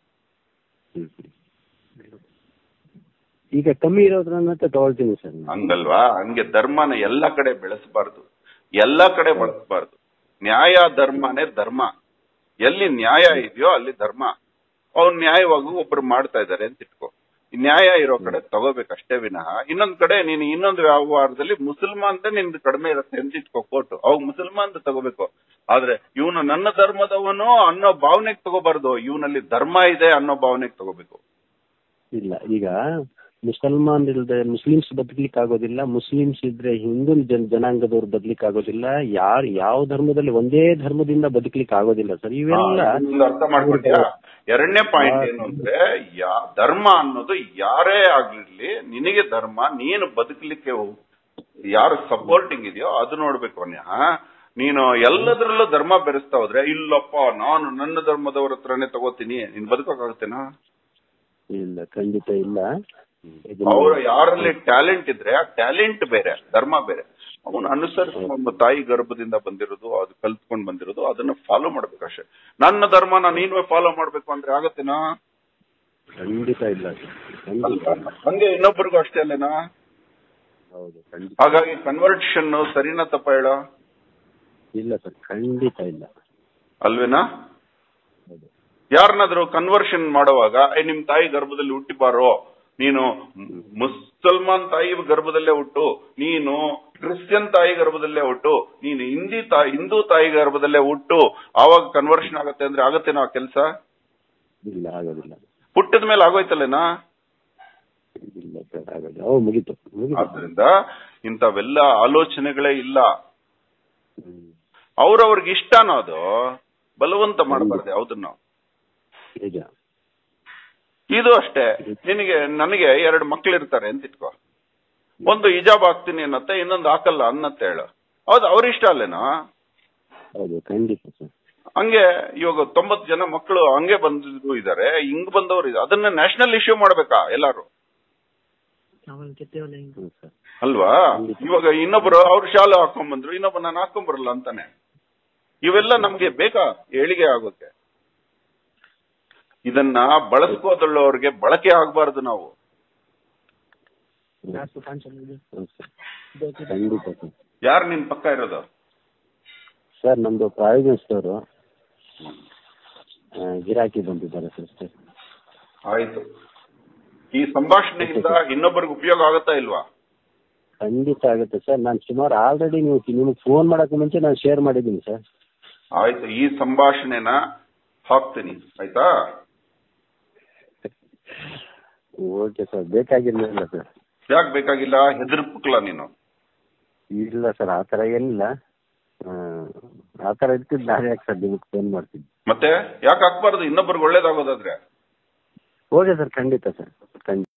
ಈಗ ಕಮ್ಮಿ ಇರೋದ್ರನ್ನ ತಗೊಳ್ತೀನಿ ಸರ್. ಹಂಗಲ್ವಾ? ಹಂಗೆ ಧರ್ಮನ ಎಲ್ಲಾ ಕಡೆ ಬೆಳೆಸಬಾರ್ದು, ಎಲ್ಲಾ ಕಡೆ ಬಳಸಬಾರ್ದು. ನ್ಯಾಯ ಧರ್ಮನೇ ಧರ್ಮ. ಎಲ್ಲಿ ನ್ಯಾಯ ಇದೆಯೋ ಅಲ್ಲಿ ಧರ್ಮ. ಅವ್ನು ನ್ಯಾಯವಾಗಿ ಒಬ್ರು ಮಾಡ್ತಾ ಇದಾರೆ ಅಂತ ಇಟ್ಕೋ, ನ್ಯಾಯ ಇರೋ ಕಡೆ ತಗೋಬೇಕಷ್ಟೇ ವಿನಃ ಇನ್ನೊಂದ್ ಕಡೆ ನೀನು ಇನ್ನೊಂದು ವ್ಯವಹಾರದಲ್ಲಿ ಮುಸಲ್ಮಾನ್ ನಿಂದು ಕಡಿಮೆ ಇರುತ್ತೆ ಅಂತ ಇಟ್ಕೋ ಕೋರ್ಟ್, ಅವಾಗ ಮುಸಲ್ಮಾನ್ ತಗೋಬೇಕು. ಆದ್ರೆ ಇವನು ನನ್ನ ಧರ್ಮದವನು ಅನ್ನೋ ಭಾವನೆಗೆ ತಗೋಬಾರ್ದು, ಇವನಲ್ಲಿ ಧರ್ಮ ಇದೆ ಅನ್ನೋ ಭಾವನೆಗೆ ತಗೋಬೇಕು. ಇಲ್ಲ, ಈಗ ಮುಸಲ್ಮಾನ್ ಇಲ್ದೆ ಮುಸ್ಲಿಮ್ಸ್ ಬದುಕ್ಲಿಕ್ಕೆ ಆಗೋದಿಲ್ಲ, ಮುಸ್ಲಿಮ್ಸ್ ಇದ್ರೆ ಹಿಂದೂ ಜನಾಂಗದವ್ರು ಬದುಕ್ಲಿಕ್ಕೆ ಆಗೋದಿಲ್ಲ, ಯಾವ ಧರ್ಮದಲ್ಲಿ ಒಂದೇ ಧರ್ಮದಿಂದ ಬದುಕ್ಲಿಕ್ಕೆ ಆಗೋದಿಲ್ಲ ಸರ್. ಇವೆಲ್ಲ ಅರ್ಥ ಮಾಡ್ಕೊಂಡ್ಯಾ? 2ನೇ ಪಾಯಿಂಟ್ ಏನು ಅಂದ್ರೆ, ಧರ್ಮ ಅನ್ನೋದು ಯಾರೇ ಆಗ್ಲಿರ್ಲಿ, ನಿನಗೆ ಧರ್ಮ, ನೀನು ಬದುಕಲಿಕ್ಕೆ ಯಾರು ಸಪೋರ್ಟಿಂಗ್ ಇದೆಯೋ ಅದು ನೋಡ್ಬೇಕು. ನೀನು ಎಲ್ಲದರಲ್ಲೂ ಧರ್ಮ ಬೆರೆಸ್ತಾ ಹೋದ್ರೆ, ಇಲ್ಲಪ್ಪ ನಾನು ನನ್ನ ಧರ್ಮದವ್ರ ಹತ್ರನೇ ತಗೋತೀನಿ, ನೀನ್ ಬದುಕೋಕಾಗುತ್ತೇನಾ? ಇಲ್ಲ, ಖಂಡಿತ ಇಲ್ಲ. ಅವರು ಯಾರಲ್ಲಿ ಟ್ಯಾಲೆಂಟ್ ಇದ್ರೆ ಆ ಟ್ಯಾಲೆಂಟ್ ಬೇರೆ, ಧರ್ಮ ಬೇರೆ. ಅವನು ಅನುಸರಿಸಿ ನಮ್ಮ ತಾಯಿ ಗರ್ಭದಿಂದ ಬಂದಿರೋದು, ಅದು ಕಲ್ತ್ಕೊಂಡ್ ಬಂದಿರೋದು, ಅದನ್ನ ಫಾಲೋ ಮಾಡ್ಬೇಕಷ್ಟೇ. ನನ್ನ ಧರ್ಮನ ನೀನು ಫಾಲೋ ಮಾಡ್ಬೇಕು ಅಂದ್ರೆ ಆಗತ್ತೇನಾ? ಖಂಡಿತ ಇಲ್ಲ. ಹಂಗೆ ಇನ್ನೊಬ್ಬರಿಗೂ ಅಷ್ಟೇ ಅಲ್ಲೇನಾ? ಹಾಗಾಗಿ ಕನ್ವರ್ಷನ್ ಸರಿನಾ ತಪ್ಪ ಹೇಳ? ಇಲ್ಲ ಸರ್, ಖಂಡಿತ ಇಲ್ಲ. ಅಲ್ವೇನಾ? ಯಾರನ್ನಾದ್ರೂ ಕನ್ವರ್ಷನ್ ಮಾಡುವಾಗ ನಿಮ್ ತಾಯಿ ಗರ್ಭದಲ್ಲಿ ಹುಟ್ಟಿಬಾರೋ, ನೀನು ಮುಸಲ್ಮಾನ್ ತಾಯಿ ಗರ್ಭದಲ್ಲೇ ಹುಟ್ಟು, ನೀನು ಕ್ರಿಶ್ಚಿಯನ್ ತಾಯಿ ಗರ್ಭದಲ್ಲೇ ಹುಟ್ಟು, ನೀನು ಹಿಂದೂ ತಾಯಿ ಗರ್ಭದಲ್ಲೇ ಹುಟ್ಟು, ಆವಾಗ ಕನ್ವರ್ಷನ್ ಆಗತ್ತೆ ಅಂದ್ರೆ ಆಗತ್ತೇನೋ ಆ ಕೆಲಸ? ಇಲ್ಲ, ಆಗೋದಿಲ್ಲ. ಹುಟ್ಟಿದ ಮೇಲೆ ಆಗೋಯ್ತಲ್ಲೇನಾ? ಇಲ್ಲ ಸರ್, ಆಗೋದಿಲ್ಲ. ಮುಗೀತು. ಆದ್ರಿಂದ ಇಂಥವೆಲ್ಲ ಆಲೋಚನೆಗಳೇ ಇಲ್ಲ. ಅವ್ರವ್ರಿಗೆ ಇಷ್ಟನೋ ಅದು, ಬಲವಂತ ಮಾಡಬಾರ್ದು ಯಾವ್ದನ್ನ. ಇದು ಅಷ್ಟೇ. ನನಗೆ 2 ಮಕ್ಳಿರ್ತಾರೆ ಅಂತ ಇಟ್ಕೋ, ಒಂದು ಹಿಜಾಬ್ ಹಾಕ್ತೀನಿ ಅನ್ನತ್ತೆ, ಇನ್ನೊಂದು ಹಾಕಲ್ಲ ಅನ್ನತ್ತೆ ಹೇಳು. ಹೌದು, ಅವ್ರ ಇಷ್ಟ ಅಲ್ಲೇನಾ? ಹೌದು, ಖಂಡಿತ. ಹಂಗೆ ಇವಾಗ 90 ಜನ ಮಕ್ಕಳು ಹಂಗೆ ಬಂದಿದ್ರು ಇದಾರೆ, ಹಿಂಗ್ ಬಂದವರು ಇದ್ದಾರೆ. ಅದನ್ನ ನ್ಯಾಷನಲ್ ಇಶ್ಯೂ ಮಾಡ್ಬೇಕಾ ಎಲ್ಲಾರು ಅಲ್ವಾ? ಇವಾಗ ಇನ್ನೊಬ್ರು ಅವ್ರ ಶಾಲೆ ಹಾಕೊಂಡ್ ಬಂದ್ರು, ಇನ್ನೊಬ್ಬ ನಾನು ಹಾಕೊಂಡ್ ಬರಲ್ಲ ಅಂತಾನೆ. ಇವೆಲ್ಲ ನಮ್ಗೆ ಬೇಕಾ ಏಳಿಗೆ ಆಗೋಕೆ? ಇದನ್ನ ಬಳಸ್ಕೋದಳ್ಳವ್ರಿಗೆ ಬಳಕೆ ಆಗ್ಬಾರ್ದು. ನಾವು ಯಾರು ನಿನ್ ಪಕ್ಕ ಇರೋದು? ಸರ್ ನಮ್ದು ಪ್ರಾವಿಷನ್ ಸ್ಟೋರು, ಗಿರಾಕಿ ಬಂದಿದ್ದಾರೆ ಸರ್. ಆಯ್ತು. ಈ ಸಂಭಾಷಣೆಯಿಂದ ಇನ್ನೊಬ್ಬರಿಗೆ ಉಪಯೋಗ ಆಗತ್ತಾ ಇಲ್ವಾ? ಖಂಡಿತ ಆಗುತ್ತೆ ಸರ್. ನಾನು ಸುಮಾರು ಆಲ್ರೆಡಿ ನಿಮ್ಗೆ ಫೋನ್ ಮಾಡಕ್ಕೆ ಮುಂಚೆ ನಾನು ಶೇರ್ ಮಾಡಿದ್ದೀನಿ ಸರ್. ಆಯ್ತು, ಈ ಸಂಭಾಷಣೆನ ಹಾಕ್ತೀನಿ ಆಯ್ತಾ? Okay sir. ಬೇಕಾಗಿರ್ಲಿಲ್ಲ ಸರ್. ಯಾಕೆ ಬೇಕಾಗಿಲ್ಲ? ಹೆದರ್ಪಕ್ಲ ನೀನು? ಇಲ್ಲ ಸರ್, ಆ ಥರ ಏನಿಲ್ಲ. ಆ ಥರ ಇರ್ತಿದ್ದು ನಾನು ಯಾಕೆ ಸರ್ ನಿಮಗೆ ಫೋನ್ ಮಾಡ್ತೀನಿ? ಮತ್ತೆ ಯಾಕೆ ಹಾಕ್ಬಾರ್ದು ಇನ್ನೊಬ್ಬರಿಗೆ ಒಳ್ಳೇದಾಗೋದಾದ್ರೆ? ಓಕೆ ಸರ್, ಖಂಡಿತ ಸರ್, ಖಂಡಿತ.